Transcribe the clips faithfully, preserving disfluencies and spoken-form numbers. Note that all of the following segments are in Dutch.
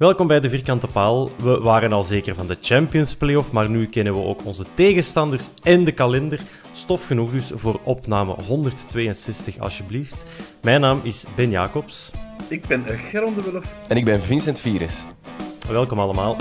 Welkom bij de Vierkante Paal. We waren al zeker van de Champions Playoff, maar nu kennen we ook onze tegenstanders en de kalender. Stof genoeg dus voor opname honderdtweeënzestig, alsjeblieft. Mijn naam is Ben Jacobs. Ik ben Geron de Wulf. En ik ben Vincent Vieres. Welkom allemaal.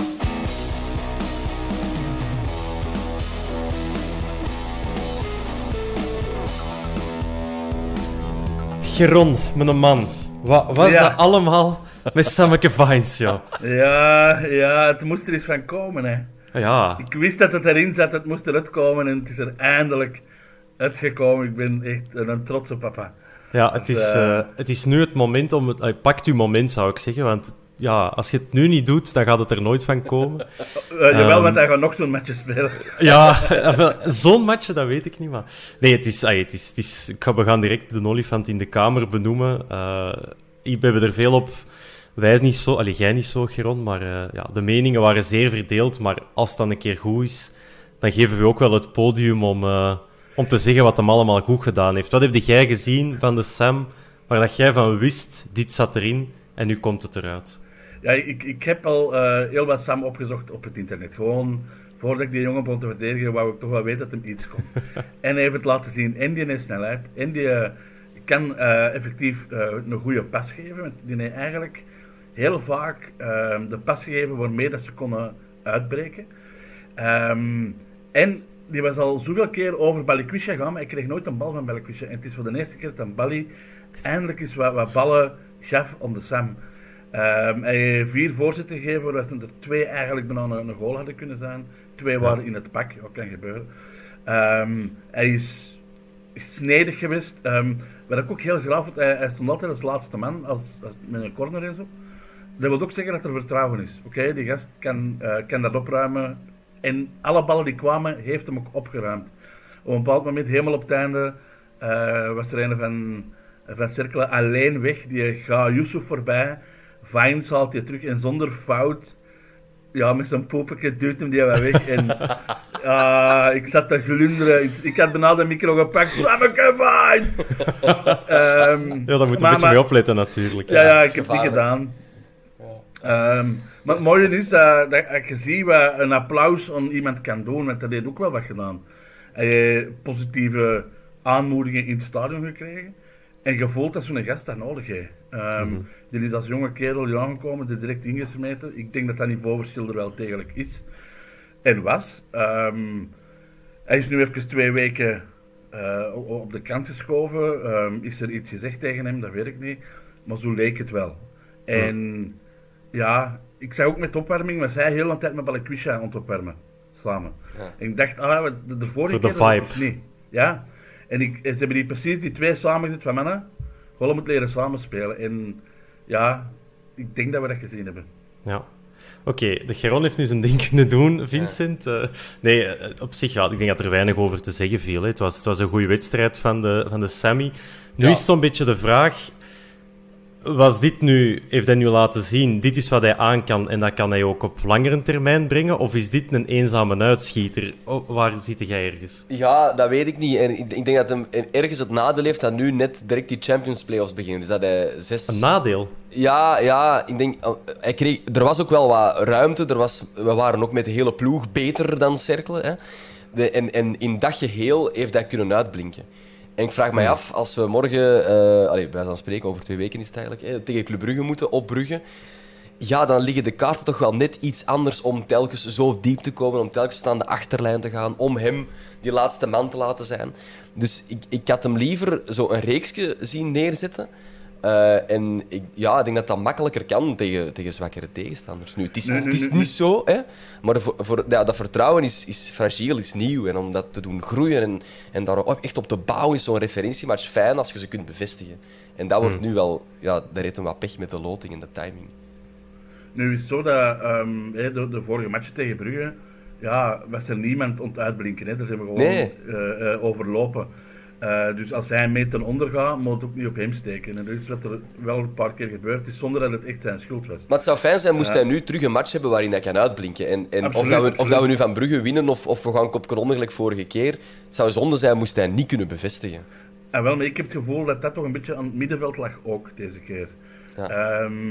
Geron, mijn man. Wat was Ja. dat allemaal met Sammeke Vines, joh? Ja, ja, het moest er eens van komen, hè. Ja, Ik wist dat het erin zat, het moest eruit komen en het is er eindelijk uitgekomen. Ik ben echt een trotse papa. ja het, is, eh, eh, het is nu het moment om... Het, uh, pakt uw moment, zou ik zeggen, want ja, als je het nu niet doet, dan gaat het er nooit van komen. Uh, jawel, Um, want hij gaat nog zo'n match spelen. Ja, zo'n match, dat weet ik niet, maar... Nee, het is... ay, het is, het is ik ga, we gaan direct de olifant in de kamer benoemen. Uh, we hebben er veel op... Wij niet zo... Allee, jij niet zo, Geron, maar uh, ja, de meningen waren zeer verdeeld. Maar als het dan een keer goed is, dan geven we ook wel het podium om, uh, om te zeggen wat hem allemaal goed gedaan heeft. Wat heb jij gezien van de Sam, waar dat jij van wist, dit zat erin, en nu komt het eruit? Ja, ik, ik heb al uh, heel wat Sam opgezocht op het internet. Gewoon, voordat ik die jongen begon te verdedigen, wou ik toch wel weten dat hem iets kon. En hij heeft het laten zien. En die heeft snelheid. En die uh, kan uh, effectief uh, een goede pas geven. Want die heeft eigenlijk heel vaak uh, de pas gegeven waarmee dat ze konden uitbreken. Um, en die was al zoveel keer over Balikwisha gegaan, maar ik kreeg nooit een bal van Balikwisha. En het is voor de eerste keer dat een Bali eindelijk eens wat, wat ballen gaf om de Sam. Um, hij heeft vier voorzetten gegeven, waaruit er twee eigenlijk bijna een, een goal hadden kunnen zijn. Twee waren in het pak, dat kan gebeuren. Um, hij is snedig geweest. Um, wat ik ook heel graag vond, hij, hij stond altijd als laatste man, als, als, met een corner en zo. Dat wil ook zeggen dat er vertrouwen is. Oké, okay, die gast kan, uh, kan dat opruimen. En alle ballen die kwamen, heeft hem ook opgeruimd. Op een bepaald moment, helemaal op het einde, uh, was er een van, van Cercle alleen weg. Die gaat Yusuf voorbij. Vines haalt hij terug en zonder fout, ja, met zijn poepetje duwt hem die wel weg. En uh, ik zat te glunderen. Ik, ik had bijna de micro gepakt. Sammeke Vines! um, Ja, daar moet je een beetje maar, mee opletten, natuurlijk. Ja, ja, ik is heb het niet gevaarlijk. gedaan. Um, maar het mooie is uh, dat je ziet wat een applaus aan iemand kan doen, want dat heeft ook wel wat gedaan. Hij heeft positieve aanmoedigingen in het stadion gekregen. En je voelt dat zo'n gast dat nodig heeft. Um, mm-hmm. Die is als jonge kerel hier aangekomen, die direct ingesmeten. Ik denk dat dat niveauverschil er wel degelijk is. En was. Um, hij is nu even twee weken uh, op de kant geschoven. Um, is er iets gezegd tegen hem? Dat weet ik niet. Maar zo leek het wel. En mm. ja, ik zag ook met opwarming, maar zij heel de tijd met Balikwisha aan het opwarmen. Samen. Ja. En ik dacht, ah, de, de vorige Voor de keer vibe. Dat niet. Ja. En ik, ze hebben die precies die twee samengezet van mannen. Gewoon moeten leren samenspelen. En ja, ik denk dat we dat gezien hebben. Ja. Oké, okay, de Geron heeft nu zijn ding kunnen doen, Vincent. Ja. Uh, nee, uh, op zich, ja, ik denk dat er weinig over te zeggen viel. Hè. Het, was, het was een goede wedstrijd van de, van de Sammy. Nu ja. is zo'n beetje de vraag... Was dit nu, heeft hij nu laten zien, dit is wat hij aan kan en dat kan hij ook op langere termijn brengen? Of is dit een eenzame uitschieter? Oh, waar zit jij ergens? Ja, dat weet ik niet. En ik, ik denk dat hem ergens het nadeel heeft dat nu net direct die Champions Playoffs beginnen. Dus dat hij zes... Een nadeel? Ja, ja, ik denk... Hij kreeg, er was ook wel wat ruimte. Er was, we waren ook met de hele ploeg beter dan Cercle. Hè? De, en, en in dat geheel heeft hij kunnen uitblinken. En ik vraag mij af, als we morgen, uh, allez, wij gaan spreken, over twee weken is het eigenlijk, hè, tegen Club Brugge moeten, op Brugge, ja, dan liggen de kaarten toch wel net iets anders om telkens zo diep te komen, om telkens aan de achterlijn te gaan, om hem die laatste man te laten zijn. Dus ik, ik had hem liever zo een reeksje zien neerzetten. Uh, en ik, ja, ik denk dat dat makkelijker kan tegen, tegen zwakkere tegenstanders. Nu, het is, het is niet zo, hè, maar voor, voor, ja, dat vertrouwen is, is fragiel, is nieuw. En om dat te doen groeien en, en daar echt op te bouwen is zo'n referentiematch fijn als je ze kunt bevestigen. En dat wordt hmm. nu wel... Ja, daar heeft hem wat pech met de loting en de timing. Nu is het zo dat um, de, de vorige match tegen Brugge, ja, was er niemand om te uitblinken. Hè. Daar zijn we gewoon nee. uh, uh, overlopen. Uh, dus als hij een meter onder gaat, moet het ook niet op hem steken. En dat is wat er wel een paar keer gebeurd is, zonder dat het echt zijn schuld was. Maar het zou fijn zijn, moest uh, hij nu terug een match hebben waarin hij kan uitblinken. En, en absoluut, of, dat we, of dat we nu van Brugge winnen, of, of we gaan kopje onder gelijk vorige keer. Het zou zonde zijn, moest hij niet kunnen bevestigen. En wel, maar ik heb het gevoel dat dat toch een beetje aan het middenveld lag ook, deze keer. Ja. Um,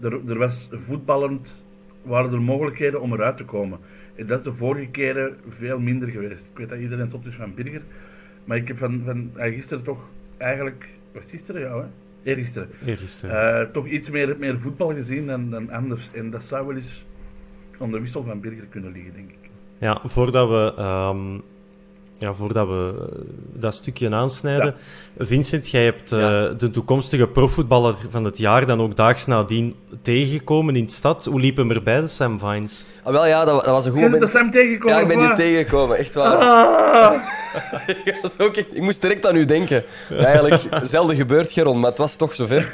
er, er was voetballend, waren er mogelijkheden om eruit te komen. En dat is de vorige keren veel minder geweest. Ik weet dat iedereen stopt is van Birger, maar ik heb van, van uh, gisteren toch eigenlijk, was het gisteren? Ja, hè? Eergisteren. Eergisteren. Uh, toch iets meer, meer voetbal gezien dan, dan anders. En dat zou wel eens aan de wissel van Birger kunnen liggen, denk ik. Ja, voordat we, um, ja, voordat we dat stukje aansnijden. Ja. Vincent, jij hebt uh, ja. de toekomstige profvoetballer van het jaar dan ook daags nadien tegengekomen in de stad. Hoe liep hem erbij, de Sam Vines? Ah, wel ja, dat, dat was een goed moment. Is de Sam tegengekomen? Ja, ik ben hier tegengekomen, echt waar. Ah. dat is ook echt... Ik moest direct aan u denken. Eigenlijk, zelden gebeurd, Geron, maar het was toch zover.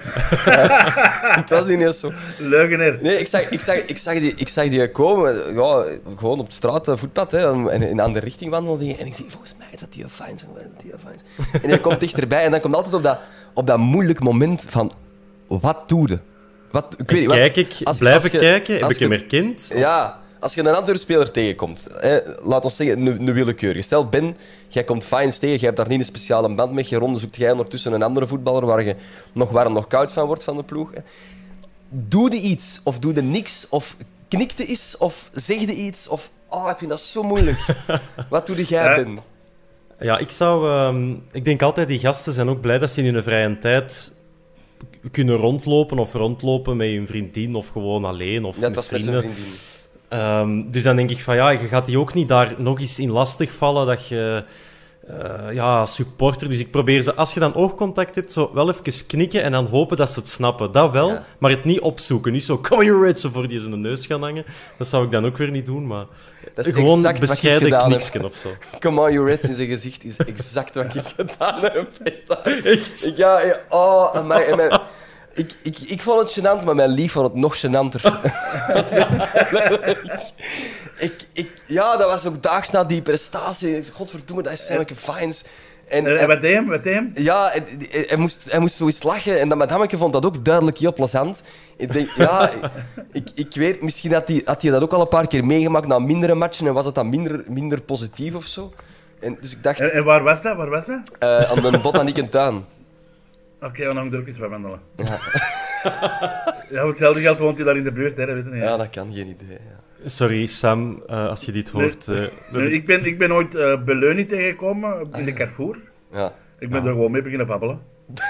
Het was niet eens zo. Leugenaar. Nee, ik zag, ik zag, ik zag, die, ik zag die komen, ja, gewoon op de straat, voetpad, hè, en in een andere richting wandelde die, en ik zie, volgens mij is dat die Vines, en dat die Vines. En die komt dichterbij, en dan komt altijd op dat, op dat moeilijk moment van, wat doe je? Wat, ik weet niet, wat, kijk ik, als, blijf als ik je, kijken, heb ik hem je, herkend? Ja, als je een andere speler tegenkomt, hè, laat ons zeggen, een, een willekeurige. Stel, Ben, jij komt Vines tegen, jij hebt daar niet een speciale band mee, je ronde zoekt jij ondertussen een andere voetballer waar je nog warm, nog koud van wordt van de ploeg. Hè. Doe je iets, of doe je niks, of knikte iets, of zegde iets, of... Oh, ik vind dat zo moeilijk. Wat doe jij, Ja. Ben? Ja, ik zou... Um, ik denk altijd, die gasten zijn ook blij dat ze in hun vrije tijd kunnen rondlopen, of rondlopen met hun vriendin, of gewoon alleen, of Ja, het met was met zijn vrienden. vriendin. Um, dus dan denk ik van, ja, je gaat die ook niet daar nog eens in lastig vallen, dat je... Uh, ja, supporter. Dus ik probeer ze, als je dan oogcontact hebt, zo wel even knikken en dan hopen dat ze het snappen. Dat wel, Ja. maar het niet opzoeken. Niet zo, come here, Red, zo voor die zijn neus gaan hangen. Dat zou ik dan ook weer niet doen, maar Dat is gewoon exact wat ik bescheiden gedaan heb. kniksken of zo. Come on, you Reds in zijn gezicht is exact wat ik gedaan heb. Echt? Ik, ja, ja, oh, en mijn, en mijn, ik, ik, ik vond het gênant, maar mijn lief vond het nog gênanter. ik, ik, ja, dat was ook daags na die prestatie. Godverdomme, dat is Sammeke Vines. En, En, en wat deed hem? Wat deed hem? ja, hij, hij, moest, hij moest zoiets lachen. En dat madameke vond dat ook duidelijk heel plezant. Ik denk, ja, ik, ik weet, misschien had hij, had hij dat ook al een paar keer meegemaakt na mindere matchen en was het dan minder, minder positief of zo. En dus ik dacht, En, en waar was dat? Waar was dat? uh, aan de Botanieke Tuin. Oké, okay, dan hangt er ook eens bij wandelen. Ja. Ja, voor hetzelfde geld woont hij daar in de buurt, hè, dat weet je niet. Ja, dat kan, geen idee. Ja. Sorry, Sam, uh, als je dit hoort. Uh, Nee, ik, ben, ik ben ooit uh, Beleunie tegengekomen in de Carrefour. Ja. Ik ben Ah. er gewoon mee beginnen babbelen.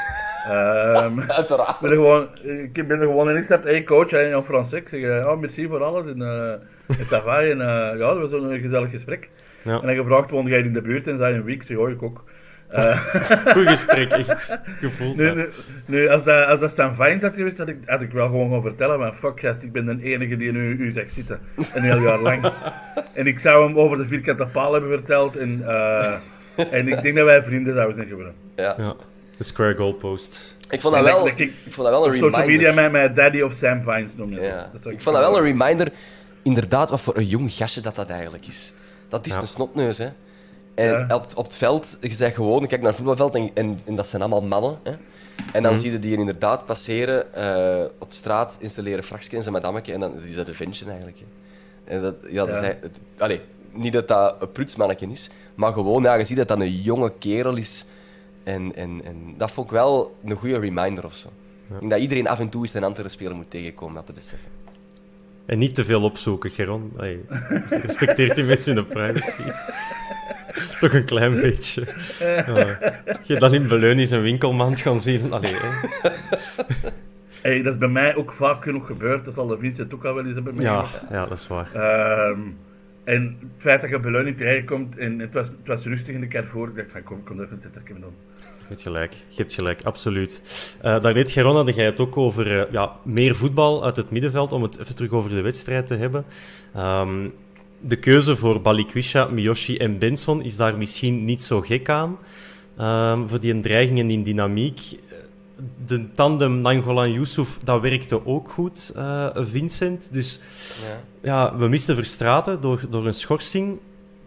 um, Uiteraard. ik ben er gewoon, ik ben er gewoon in gestapt. Hey coach, en en Frans, ik zeg, uh, oh, merci voor alles. En, uh, en ça va. En uh, ja, dat was een gezellig gesprek. ja. En hij gevraagd, woonde jij in de buurt? En zei een week, zeg, oh, ik ook. Uh, Goed gesprek, echt gevoeld. nu, hè. nu, nu, als dat, als dat Sam Vines had geweest, had ik, had ik wel gewoon gaan vertellen, maar fuck gast, ik ben de enige die nu u zegt zitten. Een heel jaar lang. En ik zou hem over de vierkante paal hebben verteld. En, uh, en ik denk dat wij vrienden zouden zijn geworden. Ja. Ja, de square goalpost. Ik vond dat En wel, dat ik- ik vond dat wel Op een social media reminder. mij, mij Daddy of Sam Vines noemen. Ja. Dat zou Ik vond dat wel een reminder, inderdaad, wat voor een jong gastje dat dat eigenlijk is. Dat is Ja. de snotneus, hè. En Ja. op, op het veld, je zegt gewoon, je kijkt naar het voetbalveld en, en, en dat zijn allemaal mannen. Hè. En dan Mhm. zie je die inderdaad passeren uh, op straat, installeren fraksje en zijn madameke en dan is dat de ventje eigenlijk. Hè. En dat, ja, dat Ja. is hij- het, allee, niet dat dat een prutsmannetje is, maar gewoon, ja, je ziet dat dat een jonge kerel is. En, en, en dat vond ik wel een goede reminder of zo. Ja. Ik denk dat iedereen af en toe eens een andere speler moet tegenkomen, dat te beseffen. En niet te veel opzoeken, Geron. Allee, respecteert die mensen hun privacy. Toch een klein beetje. Ja. Als je dan in Beleunie zijn winkelmand gaan zien. Allee, hè. Hey, dat is bij mij ook vaak genoeg gebeurd. Dat zal de Vincent ook al wel eens hebben Ja, meegemaakt. ja, dat is waar. Ehm, en het feit dat je Beleuning tegenkomt en het was, het was rustig in de Carrefour, ik dacht van kom, kom er even een tittertje doen. Je hebt gelijk, je hebt gelijk, absoluut. Uh, daarnet, Geron, had jij het ook over uh, ja, meer voetbal uit het middenveld, om het even terug over de wedstrijd te hebben. Um, de keuze voor Balikwisha, Miyoshi en Benson is daar misschien niet zo gek aan. Um, voor die dreiging en die dynamiek. De tandem Nainggolan-Yusuf, dat werkte ook goed, uh, Vincent. Dus Ja. ja, we misten Verstraeten door, door een schorsing.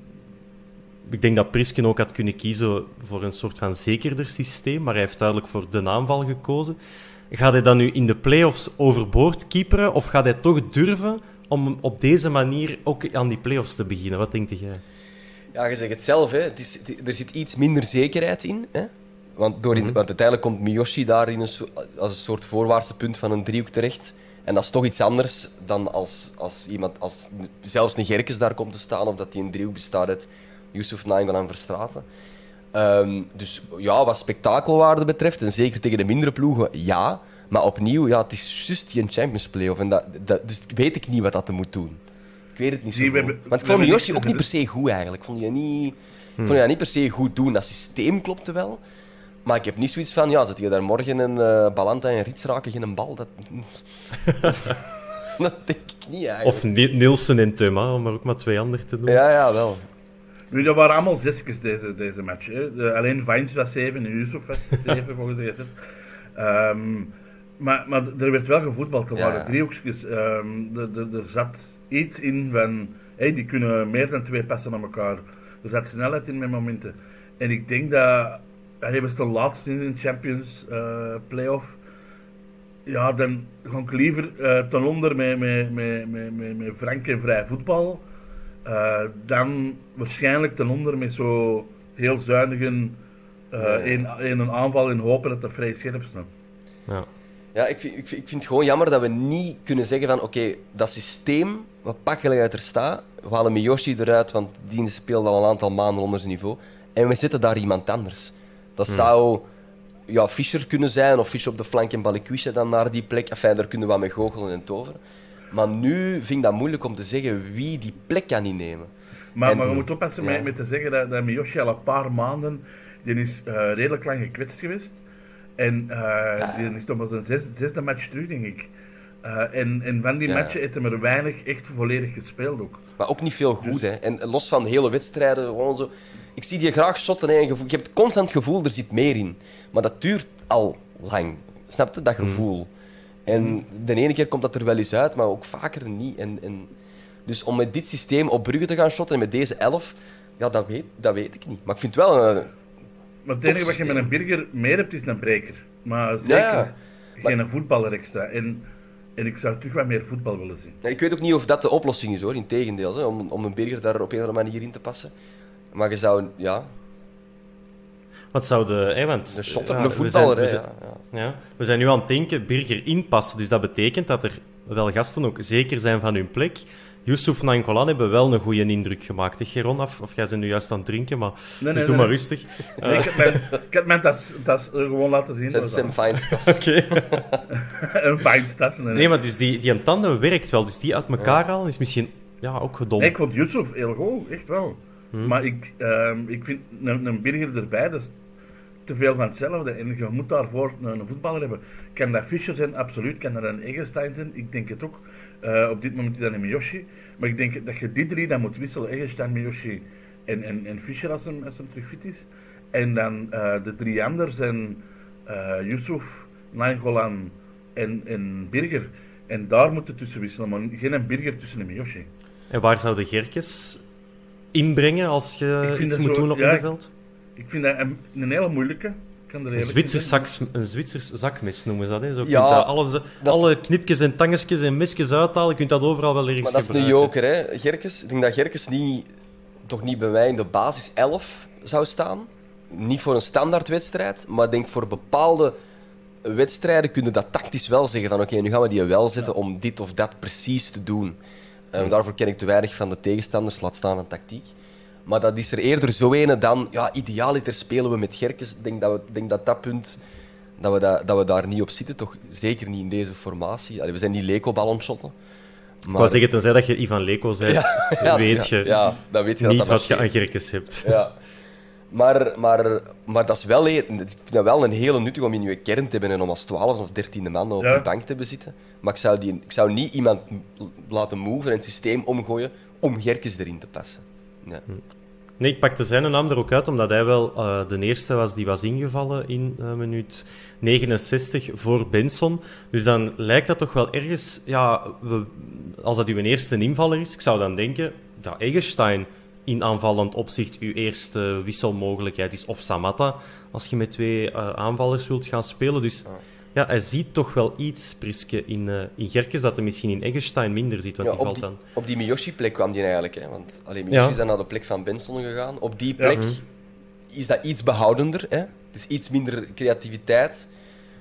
Ik denk dat Prisken ook had kunnen kiezen voor een soort van zekerder systeem, maar hij heeft duidelijk voor de aanval gekozen. Gaat hij dan nu in de play-offs overboord keeperen, of gaat hij toch durven om op deze manier ook aan die play-offs te beginnen? Wat denk jij? Ja, je zegt het zelf, hè. Het is, het- er zit iets minder zekerheid in. Hè? Want, door in, Mhm. want uiteindelijk komt Miyoshi daar in een, so- als een soort voorwaartse punt van een driehoek terecht. En dat is toch iets anders dan als, als iemand, als zelfs een Gerkes daar komt te staan, of dat die een driehoek bestaat uit Yusuf, Nainggolan en Verstraeten. Um, dus ja, wat spektakelwaarde betreft, en zeker tegen de mindere ploegen, ja. Maar opnieuw, ja, het is juist die een Champions Play-off. En dat, dat, dus weet ik niet wat dat moet doen. Ik weet het niet zo Die, goed. we hebben- Want ik we vond hebben Miyoshi niks ook niet per se goed, eigenlijk. Ik vond je niet, Hmm. vond je dat niet per se goed doen. Dat systeem klopte wel. Maar ik heb niet zoiets van, ja, zet je daar morgen een uh, Balanta en Rits raken geen bal? Dat... dat denk ik niet, eigenlijk. Of Ni- Nielsen en Thuma, om er ook maar twee anderen te doen. Ja, ja, wel. Nu, dat waren allemaal zesjes deze, deze match. Hè. De, alleen Vines was zeven en Yusuf was zeven, volgens de G Z. Um, maar, maar er werd wel gevoetbald. Er Ja. waren driehoekjes. Um, er, er, er zat iets in van... Hey, die kunnen meer dan twee passen naar elkaar. Er zat snelheid in met momenten. En ik denk dat... Hij was de laatste in de Champions uh, Playoff. Ja, dan ga ik liever uh, ten onder met, met, met, met, met, met frank en vrij voetbal. Uh, dan waarschijnlijk ten onder met zo heel zuinige uh, Ja. in, in een aanval in hopen dat dat vrij scherp staat. Ja. Ja, ik vind, ik, vind, ik vind het gewoon jammer dat we niet kunnen zeggen van oké, okay, dat systeem, wat pakkelijk uit er staat, we halen Miyoshi eruit, want die speelt al een aantal maanden onder zijn niveau, en we zetten daar iemand anders. Dat Hmm. zou ja, Fischer kunnen zijn, of Fischer op de flank en Balikwisha dan naar die plek. Enfin, daar kunnen we wat mee goochelen en toveren. Maar nu vind ik dat moeilijk om te zeggen wie die plek kan innemen. Maar, En- maar je moet oppassen ja. met, met te zeggen dat, dat Miyoshi al een paar maanden, die is uh, redelijk lang gekwetst geweest. En uh, die is toch maar zijn zes, zesde match terug, denk ik. Uh, en, en van die Ja. matchen heeft hij er weinig echt volledig gespeeld ook. Maar ook niet veel goed, hè. En los van hele wedstrijden, gewoon zo... Ik zie die graag shotten, hè. en gevoel- Ik heb het constant het gevoel, er zit meer in. Maar dat duurt al lang. Snap je? Dat gevoel. En de ene keer komt dat er wel eens uit, maar ook vaker niet. En, en... Dus om met dit systeem op Brugge te gaan shotten en met deze elf, ja, dat weet, dat weet ik niet. Maar ik vind het wel een... Maar het enige wat je met een Birger meer hebt, is een breker. Maar zeker Ja, geen voetballer extra. En, en ik zou terug wat meer voetbal willen zien. Ja, ik weet ook niet of dat de oplossing is, hoor. Integendeel, hè, om, om een Birger daar op een of andere manier in te passen. Maar je zou... Ja, Wat zou de... Hè, want, een shotter, ja, een we voetballer, hè. zijn- we Ja, zijn- ja. Ja, we zijn nu aan het denken, Birger inpassen. Dus dat betekent dat er wel gasten ook zeker zijn van hun plek. Yusuf Nainggolan hebben wel een goede indruk gemaakt. Hè, Geron? Of, of jij ze nu juist aan het drinken, maar... Nee, dus nee, doe nee, maar nee. rustig. Nee, ik heb mijn, ik heb mijn tas, tas eh, gewoon laten zien. Zet dat Sam was Fines tas. Oké. al. Een Vines tas. Nee, nee. Nee, maar dus die, die een tanden werkt wel. Dus die uit elkaar halen is misschien ja, ook gedom. Nee, ik vond Yusuf heel goed, echt wel. Maar ik, ehm, ik vind een, een Birger erbij, dat is te veel van hetzelfde. En je moet daarvoor een, een voetballer hebben. Kan dat Fischer zijn? Absoluut. Kan dat een Eggestein zijn? Ik denk het ook. Uh, op dit moment is dat een Miyoshi. Maar ik denk dat je die drie dan moet wisselen. Eggestein, Miyoshi en, en, en Fischer als hem, als hem terug fit is. En dan uh, de drie anderen zijn uh, Yusuf, Nainggolan en, en Birger. En daar moet je tussen wisselen, maar geen een Birger tussen een Miyoshi. En waar zou de Gerkes inbrengen als Ik je vind iets dat moet zo- doen op ja, middenveld? Ik vind dat een, een hele moeilijke. Ik kan er Een eerlijk Zwitsers, in zijn. zak, een Zwitsers zakmes noemen ze dat. Hè? Zo Ja, kunt dat alles, is- alle knipjes en tangetjes en mesjes uithalen. Je kunt dat overal wel ergens Maar dat is een gebruiken. joker, hè, Gerkes. Ik denk dat Gerkes niet, toch niet bij mij in de basis elf zou staan. Niet voor een standaardwedstrijd, maar ik denk voor bepaalde wedstrijden kun je dat tactisch wel zeggen van oké, nu gaan we die wel zetten om dit of dat precies te doen. Uh, daarvoor ken ik te weinig van de tegenstanders, laat staan van tactiek. Maar dat is er eerder zo ene dan, ja, idealiter spelen we met Gerkes. Ik denk dat we, denk dat, dat punt, dat we, da, dat we daar niet op zitten, toch zeker niet in deze formatie. Allee, we zijn niet Leko-ballonshotten. Ik wou zeggen, tenzij dat je Ivan Leko bent, ja, weet ja, je ja, dan weet je dat niet dat wat je aan waarschijnlijk- Gerkes hebt. Ja. Maar, maar, maar dat is wel, ik vind dat wel een hele nuttig om in je kern te hebben en om als twaalfde of dertiende man op Ja. je bank te hebben zitten. Maar ik zou, die, ik zou niet iemand laten moven en het systeem omgooien om Gerkes erin te passen. Ja. Nee, ik pakte zijn naam er ook uit, omdat hij wel uh, de eerste was die was ingevallen in uh, minuut negenenzestig voor Benson. Dus dan lijkt dat toch wel ergens... Ja, we, als dat uw eerste invaller is, ik zou dan denken dat Eggestein in aanvallend opzicht uw eerste wisselmogelijkheid is. Of Samatta, als je met twee uh, aanvallers wilt gaan spelen. Dus ja, hij ziet toch wel iets, Priske, in, uh, in Gerkes, dat hij misschien in Eggestein minder ziet, want Ja, die op, valt die, dan... op die Miyoshi-plek kwam die eigenlijk. Hè, want allee, Miyoshi Ja. is dan naar de plek van Benson gegaan. Op die plek Ja. is dat iets behoudender. Hè? Het is iets minder creativiteit.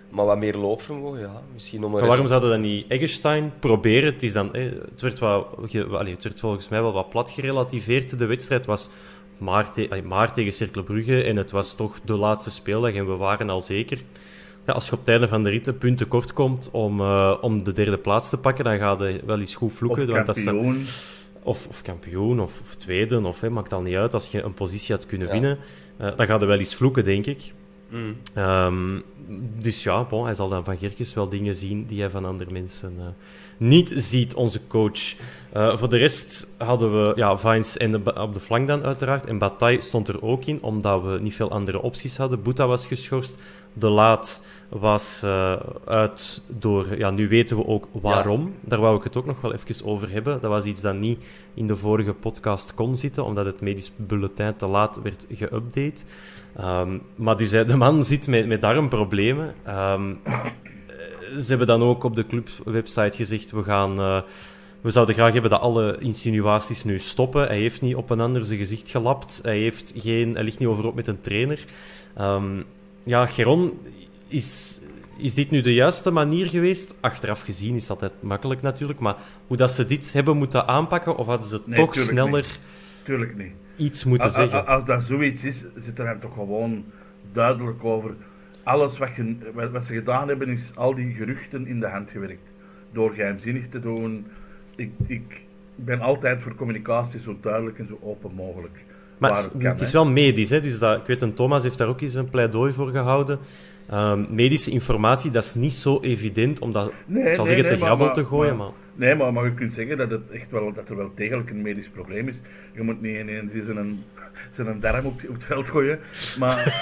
Maar wat meer loopvermogen, ja. Misschien om een Maar waarom resu- zouden dan niet Eggestein proberen? Het, is dan, eh, het, werd wel, ge- allee, het werd volgens mij wel wat plat gerelativeerd. De wedstrijd was maar, te, allee, maar tegen Cercle Brugge en het was toch de laatste speeldag en we waren al zeker. Ja, als je op het einde van de rit een punt tekort komt om, uh, om de derde plaats te pakken, dan gaat je wel eens goed vloeken. Of want dat kampioen. zijn- Of, of kampioen, of, of tweede, of hè, maakt al niet uit. Als je een positie had kunnen Ja. winnen, uh, dan gaat er wel eens vloeken, denk ik. Mm. Um, dus ja, bon, hij zal dan van Gerkes wel dingen zien die hij van andere mensen uh, niet ziet, onze coach. Uh, voor de rest hadden we ja, Vines en de, op de flank dan uiteraard. En Bataille stond er ook in, omdat we niet veel andere opties hadden. Boeta was geschorst. De Laat was uh, uit door... Ja, nu weten we ook waarom. Ja. Daar wou ik het ook nog wel even over hebben. Dat was iets dat niet in de vorige podcast kon zitten, omdat het medisch bulletin te laat werd geüpdate. Um, maar dus de man zit met, met darmproblemen. Um, ze hebben dan ook op de clubwebsite gezegd, we gaan... Uh, we zouden graag hebben dat alle insinuaties nu stoppen. Hij heeft niet op een ander zijn gezicht gelapt. Hij, heeft geen, hij ligt niet overhoop met een trainer. Um, ja, Geron, is, is dit nu de juiste manier geweest? Achteraf gezien is dat altijd makkelijk natuurlijk. Maar hoe dat ze dit hebben moeten aanpakken, of hadden ze Nee, toch tuurlijk sneller niet. Tuurlijk niet. iets moeten als, zeggen? Als, als dat zoiets is, zit er dan toch gewoon duidelijk over. Alles wat, je, wat, wat ze gedaan hebben, is al die geruchten in de hand gewerkt. Door geheimzinnig te doen. Ik, ik ben altijd voor communicatie zo duidelijk en zo open mogelijk. Maar Waar het, het kan, het is hè. wel medisch, hè? Dus dat, ik weet, en Thomas heeft daar ook eens een pleidooi voor gehouden. Um, medische informatie, dat is niet zo evident om dat, Nee, ik zal nee, zeggen, nee, te maar- grabbel maar- te gooien. maar- Maar, Nee, maar, maar je kunt zeggen dat, het echt wel, dat er wel degelijk een medisch probleem is. Je moet niet ineens zijn, zijn darm op, op het veld gooien. Maar...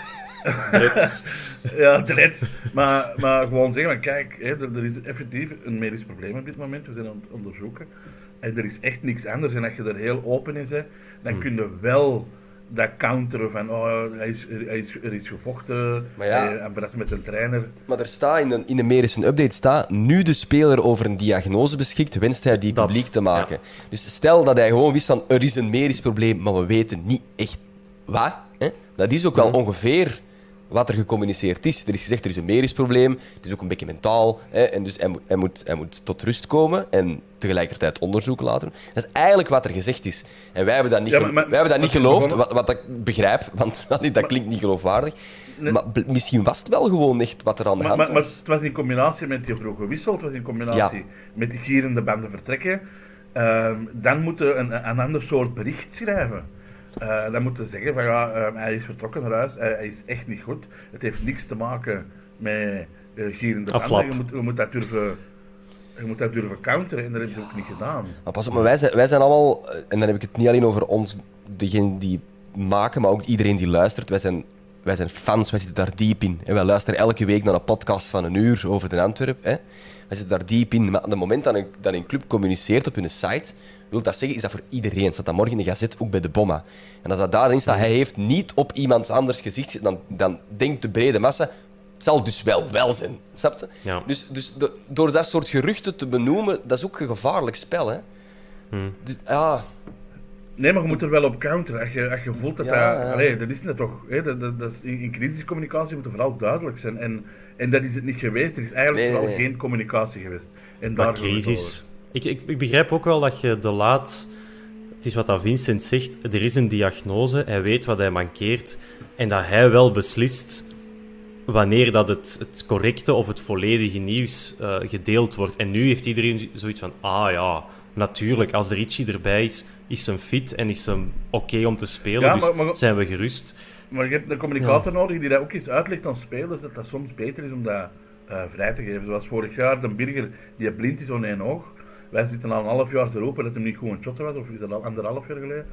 Reds. Ja, terecht. Maar, maar gewoon zeggen, van, kijk, hè, er, er is effectief een medisch probleem op dit moment. We zijn aan het onderzoeken. En er is echt niks anders. En als je er heel open in bent, dan Hmm. kun je wel dat counteren van, oh, hij is, hij is, er is gevochten. Maar ja. Hij, hij is met een trainer. Maar er staat in de, in de medische update, staat, nu de speler over een diagnose beschikt, wenst hij die Dat, publiek te maken. Dus stel dat hij gewoon wist van, er is een medisch probleem, maar we weten niet echt wat. Hè? Dat is ook wel Mhm. ongeveer wat er gecommuniceerd is. Er is gezegd, er is een medisch probleem, het is ook een beetje mentaal, hè? En dus hij, moet- hij, moet, hij moet tot rust komen en tegelijkertijd onderzoek laten doen. Dat is eigenlijk wat er gezegd is. En wij hebben dat niet, Ja, ge- maar- maar- wij hebben dat niet maar- geloofd, maar- wat, wat ik begrijp, want dat klinkt niet geloofwaardig. Nee. Maar bl- misschien was het wel gewoon echt wat er aan de Maar, hand maar, maar was. het was in combinatie met die vroege wissel, het was in combinatie Ja. met die gierende banden vertrekken. Ehm, dan moeten we een, een ander soort bericht schrijven. Eh, dan moeten we zeggen van ja, ehm, hij is vertrokken naar huis, hij, hij is echt niet goed. Het heeft niks te maken met eh, gierende Aflap. banden. Je moet, je moet dat durven, je moet dat durven counteren en dat hebben ze ook niet gedaan. Maar pas op, maar wij zijn, wij zijn allemaal, eh, en dan heb ik het niet alleen over ons, degene die maken, maar ook iedereen die luistert. Wij zijn, wij zijn fans, wij zitten daar diep in. En wij luisteren elke week naar een podcast van een uur over de Antwerp. Hè. Wij zitten daar diep in. Maar op het moment dat een, dat een club communiceert op hun site, wil dat zeggen, is dat voor iedereen. Staat dat morgen in de gazet, ook bij de Bomma. En als dat daarin staat, hij heeft niet op iemands anders gezicht, dan, dan denkt de brede massa, het zal dus wel wel zijn. Snap je? Ja. Dus, dus de- door dat soort geruchten te benoemen, dat is ook een gevaarlijk spel. Hè. Hmm. Dus, ja, Nee, maar je moet er wel op counteren. Als je, als je voelt dat Ja, dat... ja. Allee, dat is net toch... Hè, dat, dat, dat is, in, in crisiscommunicatie moet er vooral duidelijk zijn. En, en dat is het niet geweest. Er is eigenlijk Nee, vooral nee, nee. geen communicatie geweest. En Maar daar gaat het crisis. Ik, ik, ik begrijp ook wel dat je de laat... Het is wat dat Vincent zegt. Er is een diagnose. Hij weet wat hij mankeert. En dat hij wel beslist wanneer dat het, het correcte of het volledige nieuws eh, gedeeld wordt. En nu heeft iedereen zoiets van... Ah ja, natuurlijk. Als de Richie erbij is, is hem fit en is hem oké om te spelen. Ja, dus maar- maar- zijn we gerust. Maar je hebt een communicator nodig die dat ook eens uitlegt aan spelers, dat dat soms beter is om dat eh, vrij te geven. Zoals vorig jaar, de Birger, die blind is aan één oog. Wij zitten al een half jaar te roepen dat hij niet goed een shotter was, of is dat al anderhalf jaar geleden.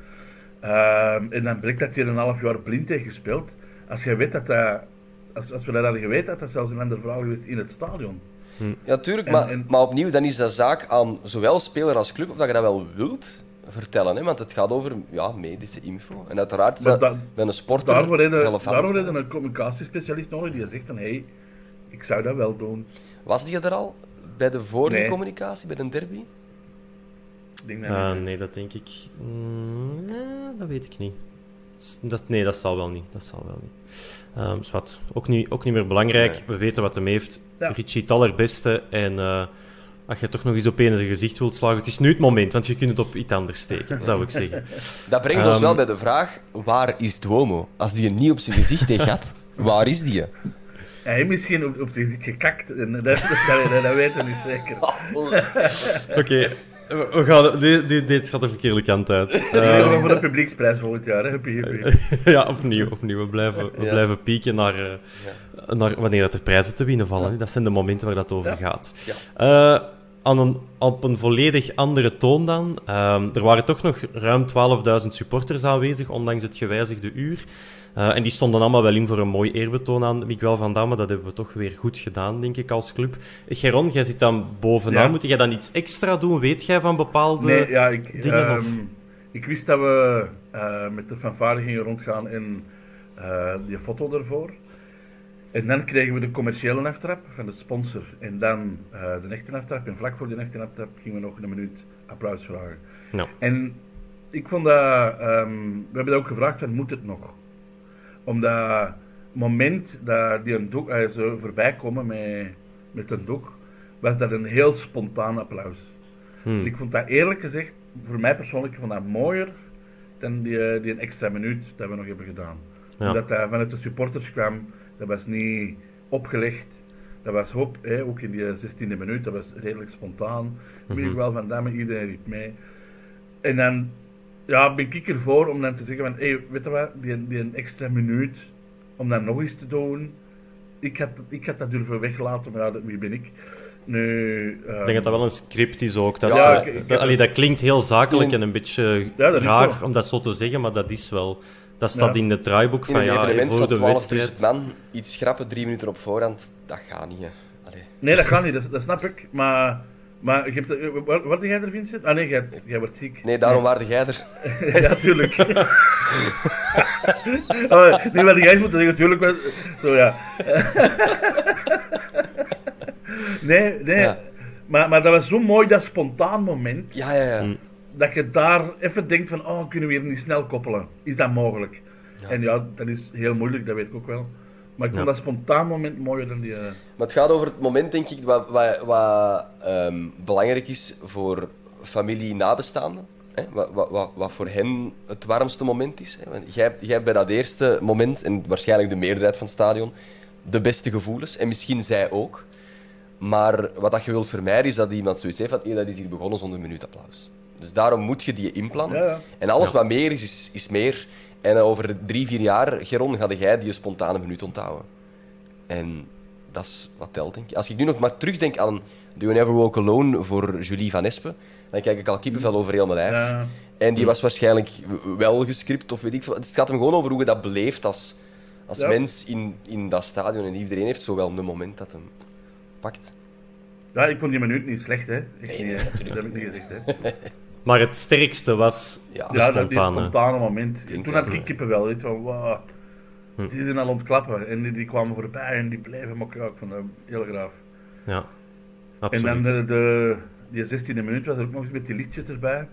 Ehm, en dan blijkt dat hij een half jaar blind heeft gespeeld. Als je weet dat dat... Als, als we dat hadden geweten, had dat zelfs een andere verhaal geweest in het stadion. ja, tuurlijk. En- Maar, en- maar opnieuw, dan is dat zaak aan zowel speler als club, of dat je dat wel wilt vertellen. Hè? Want het gaat over ja, medische info. En uiteraard is Maar dat dat- bij een sporter Daarvoor heb je relevant. daarvoor heb je een communicatiespecialist nodig die zegt van, hé, hey, ik zou dat wel doen. Was die er al bij de vorige Nee. communicatie, bij de derby? Ik denk dat Ah, niet. nee, dat denk ik... Mm, eh, dat weet ik niet. Dat, nee, dat zal wel niet. Dat zal wel niet. Um, zwart, ook niet. Ook niet meer belangrijk. Nee. We weten wat hem heeft. Ja. Richie het allerbeste. En uh, als je toch nog eens op een zijn gezicht wilt slagen, het is nu het moment, want je kunt het op iets anders steken, zou ik zeggen. Dat brengt um, ons wel bij de vraag, waar is Duomo? Als die niet op zijn gezicht heeft gehad, waar is die? Hij heeft misschien op, op zijn gezicht gekakt. En dat, dat, dat, dat weten we niet zeker. Oké. Okay. We gaan, dit, dit gaat de verkeerde kant uit. We gaan um, voor de publieksprijs volgend jaar, hè? Huppie, huppie. Ja, opnieuw, opnieuw. We blijven, we ja. blijven pieken naar, uh, ja. naar wanneer er prijzen te winnen vallen. Ja. Dat zijn de momenten waar dat over ja. gaat. Ja. Uh, aan een, op een volledig andere toon dan. Um, er waren toch nog ruim twaalfduizend supporters aanwezig, ondanks het gewijzigde uur. Uh, en die stonden allemaal wel in voor een mooi eerbetoon aan Miguel van Damme. Dat hebben we toch weer goed gedaan, denk ik, als club. Geron, jij zit dan bovenaan. Ja. Moet jij dan iets extra doen? Weet jij van bepaalde nee, ja, ik, dingen? Um, of? Ik wist dat we uh, met de fanfare gingen rondgaan en uh, die foto ervoor. En dan kregen we de commerciële aftrap van de sponsor. En dan uh, de echte aftrap. En vlak voor de echte aftrap gingen we nog een minuut applaus vragen. No. En ik vond dat... Um, we hebben dat ook gevraagd, van, moet het nog? Omdat het moment dat die een doek, uh, zo voorbij komen met, met een doek, was dat een heel spontaan applaus. Hmm. Ik vond dat eerlijk gezegd, voor mij persoonlijk, ik vond dat mooier dan die, die een extra minuut dat we nog hebben gedaan. Ja. Omdat dat vanuit de supporters kwam, dat was niet opgelegd. Dat was hoop, hè, ook in die zestiende minuut, dat was redelijk spontaan. Mm-hmm. Miguel van Damme, iedereen riep mee. En dan ja, ben ik ervoor om dan te zeggen van, hey, weet je wat, die, die een extra minuut, om dat nog eens te doen. Ik had, ik had dat durven weglaten, maar ja, dat, wie ben ik? Nu, um... ik denk dat dat wel een script is ook. Dat, ja, is, ik, ik dat, allee, dat klinkt heel zakelijk en een beetje ja, raar om dat zo te zeggen, maar dat is wel... Dat staat ja. in het draaiboek van, in ja, voor van de wedstrijd. Man, iets schrappen drie minuten op voorhand, dat gaat niet. Hè. Nee, dat gaat niet, dat, dat snap ik. Maar, maar je hebt, wat, wat jij er, Vincent? Ah nee, jij, jij wordt ziek. Nee, daarom nee. waarde jij er. Ja, tuurlijk. oh, nee, wat jij moet zeggen, tuurlijk. Was, zo ja. nee, nee. Ja. Maar, maar dat was zo mooi, dat spontaan moment. Ja, ja, ja. Dat je daar even denkt van, oh, kunnen we hier niet snel koppelen? Is dat mogelijk? Ja. En ja, dat is heel moeilijk, dat weet ik ook wel. Maar ik vond ja. dat spontaan moment mooier dan die... Uh... Maar het gaat over het moment, denk ik, wat, wat, wat um, belangrijk is voor familie nabestaanden. Hè? Wat, wat, wat, wat voor hen het warmste moment is. Hè? Want jij, jij hebt bij dat eerste moment, en waarschijnlijk de meerderheid van het stadion, de beste gevoelens. En misschien zij ook. Maar wat dat je wilt vermijden, is dat iemand zoiets heeft van, hey, dat is hier begonnen zonder minuutapplaus. Dus daarom moet je die inplannen. Ja, ja. En alles ja. wat meer is, is, is meer. En over drie, vier jaar, Geron, ga jij die spontane minuut onthouden. En dat is wat telt, denk ik. Als ik nu nog maar terugdenk aan Do You Never Walk Alone voor Julie Van Espen, dan kijk ik al kippenvel over heel mijn lijf. Ja. En die was waarschijnlijk wel gescript, of weet ik veel. Het gaat hem gewoon over hoe je dat beleeft als, als ja. mens in, in dat stadion. En iedereen heeft zo wel een moment dat hem pakt. Ja, ik vond die minuut niet slecht, hè. Ik nee, niet, nee, dat heb ik niet gezegd, hè. Maar het sterkste was ja, de ja, spontane. dat spontane moment. Klinkt toen had ik kippen wel, weet van, wow, hm. die zijn al ontklappen. En die, die kwamen voorbij en die bleven mokken. Ik vond dat heel graaf. Ja, absoluut. En dan de, de, die zestiende minuut was er ook nog eens met die liedjes erbij.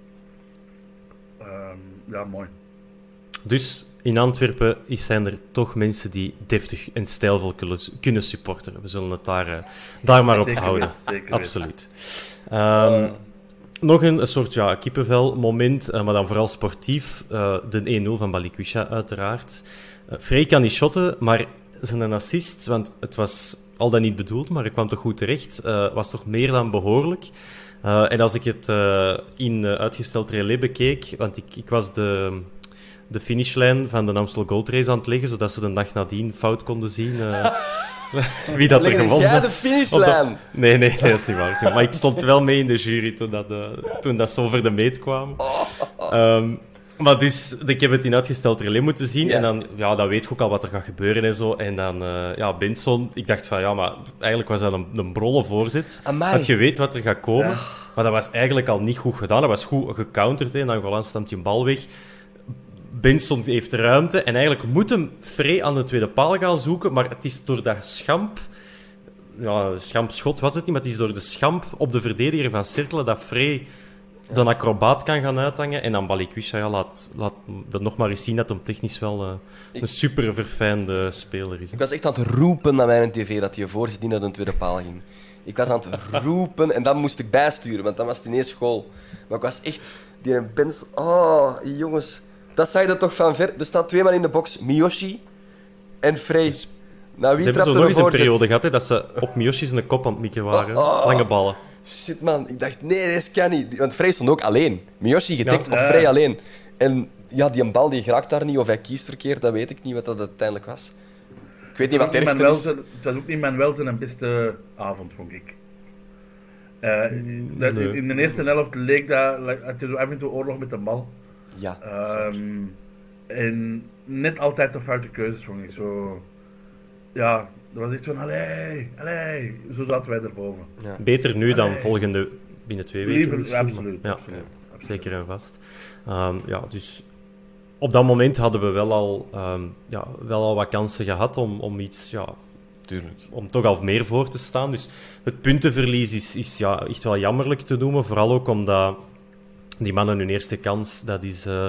Um, ja, mooi. Dus in Antwerpen zijn er toch mensen die deftig en stijlvol kunnen supporteren. We zullen het daar, uh, daar maar op zeker houden. Weet, zeker absoluut. Um, uh. Nog een, een soort ja, kippenvel-moment, uh, maar dan vooral sportief. Uh, de een nul van Balikwisha, uiteraard. Uh, Frey kan niet shotten, maar zijn assist, want het was al dan niet bedoeld, maar ik kwam toch goed terecht, uh, was toch meer dan behoorlijk. Uh, en als ik het uh, in uh, uitgesteld relais bekeek, want ik, ik was de, de finishlijn van de Amstel Gold Race aan het leggen, zodat ze de dag nadien fout konden zien... Uh, wie dat er gewonnen had. Jij de finishlijn? Dat... Nee, nee, dat is niet waar. Maar ik stond wel mee in de jury toen dat, uh, toen dat zo over de meet kwam. Um, maar dus, ik heb het in uitgesteld relais moeten zien. Ja. En dan, ja, dan weet je ook al wat er gaat gebeuren en zo. En dan, uh, ja, Benson, ik dacht van, ja, maar eigenlijk was dat een, een brolle voorzet. Amai. Dat je weet wat er gaat komen. Ja. Maar dat was eigenlijk al niet goed gedaan. Dat was goed gecounterd, hè. En dan Golan stamt die bal weg. Benson heeft ruimte en eigenlijk moet hem Frey aan de tweede paal gaan zoeken, maar het is door dat schamp... Ja, schampschot was het niet, maar het is door de schamp op de verdediger van Cercle dat Frey de acrobaat kan gaan uithangen. En dan Balikwisha, ja, laat, laat dat nog maar eens zien dat hem technisch wel uh, Ik- een super verfijnde speler is. Ik was echt aan het roepen naar mijn tv dat hij voorzet niet naar de tweede paal ging. Ik was aan het roepen en dan moest ik bijsturen, want dan was het ineens goal. Maar ik was echt... Die een pens... Oh, jongens. Dat zag je toch van ver. Er staan twee man in de box. Miyoshi en Frey. Dus Nou, wie Ze hebben trapt zo er nog eens een voorzet? periode gehad hè, dat ze op Miyoshi zijn kop aan het mikken waren. Oh, oh. Lange ballen. Shit, man. Ik dacht, nee, dat kan niet. Want Frey stond ook alleen. Miyoshi gedekt Ja. op Frey alleen. En ja, die een bal die geraakt daar niet, of hij kiest verkeerd, dat weet ik niet wat dat uiteindelijk was. Ik weet niet wat het Het ergste is. Het was ook niet Manuel zijn beste avond, vond ik. Uh, dat, nee. In de eerste helft leek dat, had je zo af en toe oorlog met de bal. Ja. Um, en net altijd de foute keuzes, vond ik. Zo, ja, dat was echt van, allee, allee. Zo zaten wij erboven. ja. Beter nu dan Nee. volgende binnen twee weken. Liever, misschien. absoluut, Ja, absoluut, absoluut. zeker en vast. Um, ja, dus op dat moment hadden we wel al, um, ja, wel al wat kansen gehad om, om iets... Ja, Tuurlijk. om toch al meer voor te staan. Dus het puntenverlies is, is ja, echt wel jammerlijk te noemen. Vooral ook omdat die mannen hun eerste kans, dat is, uh,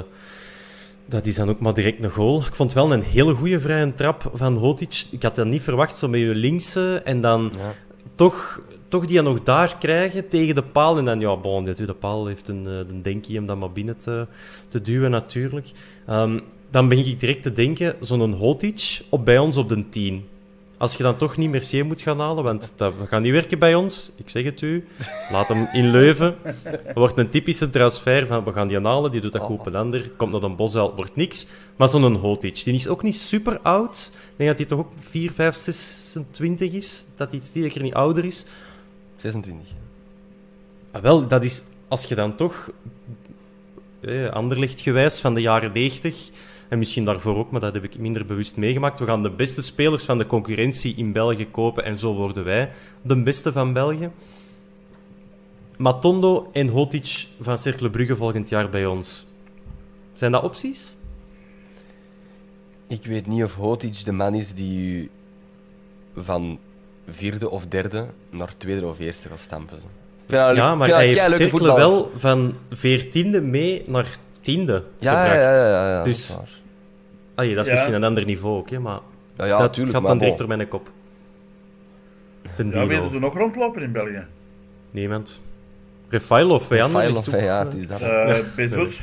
dat is dan ook maar direct een goal. Ik vond wel een hele goede vrije trap van Hotic. Ik had dat niet verwacht, zo met je linkse. En dan Ja. toch, toch die nog daar krijgen tegen de paal. En dan, ja, bon, de paal heeft een, een denkie om dat maar binnen te, te duwen natuurlijk. Um, dan begin ik direct te denken, zo'n Hotic op bij ons op de tien. Als je dan toch niet Mercier moet gaan halen, want dat gaat niet werken bij ons, ik zeg het u, laat hem in Leuven. Er wordt een typische transfer van, we gaan die halen, die doet dat goed op een ander, komt naar een Bosuil, wordt niks. Maar zo'n Hotic, die is ook niet super oud. Ik denk dat hij toch ook vier, vijf, zesentwintig is, dat hij zeker niet ouder is. zesentwintig. Maar wel, dat is, als je dan toch, eh, Anderlecht-gewijs van de jaren negentig... En misschien daarvoor ook, maar dat heb ik minder bewust meegemaakt. We gaan de beste spelers van de concurrentie in België kopen en zo worden wij de beste van België. Matondo en Hotic van Cercle Brugge volgend jaar bij ons. Zijn dat opties? Ik weet niet of Hotic de man is die u van vierde of derde naar tweede of eerste gaat stampen. Zo. Ik vind dat een Ja, leuk- maar ik vind hij dat een heeft keileuke Cercle voetballer. wel van veertiende mee naar tiende Ja, gebracht. ja, ja, ja, ja, Dus- dat is waar. Allee, dat is Ja. misschien een ander niveau ook, hè, maar Ja, ja, dat tuurlijk, gaat maar dan direct bon. door mijn kop. De Ja, Dino. weten ze nog rondlopen in België? Niemand. Refailov bij Rafailov, Anderlecht ook, hè, ja, eh. het is dat. Uh, Bezos?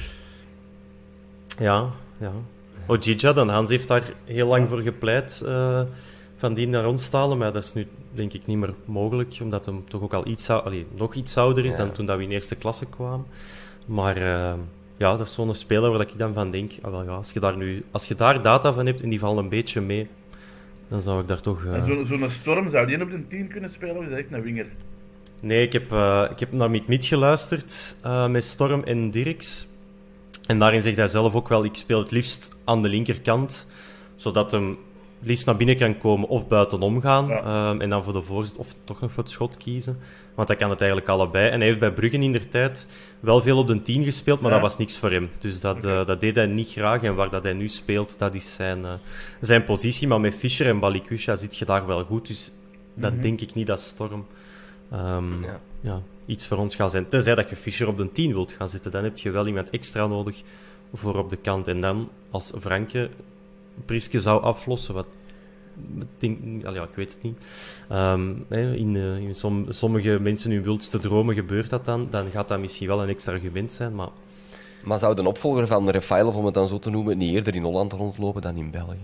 Ja, ja. Ojija, dan Hans heeft daar heel lang voor gepleit uh, van die naar ons te halen, maar dat is nu denk ik niet meer mogelijk, omdat hem toch ook al iets, ou- allee, nog iets ouder is Ja. dan toen dat we in eerste klasse kwamen. Maar uh, ja, dat is zo'n speler waar ik dan van denk, ah, wel, ja, als, je daar nu, als je daar data van hebt en die vallen een beetje mee, dan zou ik daar toch... Uh... En zo'n zo'n Storm, zou die op de tien kunnen spelen of is dat echt een winger? Nee, ik heb, uh, ik heb naar Miet Miet geluisterd uh, met Storm en Dirks. En daarin zegt hij zelf ook wel, ik speel het liefst aan de linkerkant, zodat hem het liefst naar binnen kan komen of buitenom gaan. Ja. Um, en dan voor de voorzet of toch nog voor het schot kiezen. Want hij kan het eigenlijk allebei. En hij heeft bij Brugge in der tijd wel veel op de tien gespeeld, maar Ja. dat was niks voor hem. Dus dat, Oké. uh, dat deed hij niet graag. En waar dat hij nu speelt, dat is zijn, uh, zijn positie. Maar met Fischer en Balikwisha zit je daar wel goed. Dus dan Mhm. denk ik niet dat Storm... Um, Ja. ja, iets voor ons gaat zijn. Tenzij dat je Fischer op de tien wilt gaan zitten, dan heb je wel iemand extra nodig voor op de kant. En dan, als Franke Priske zou aflossen, wat ik denk, ja, ik weet het niet. Um, in uh, in som, sommige mensen hun wildste dromen gebeurt dat dan, dan gaat dat misschien wel een extra argument zijn, maar Maar zou de opvolger van Refailov, om het dan zo te noemen, niet eerder in Holland rondlopen dan in België?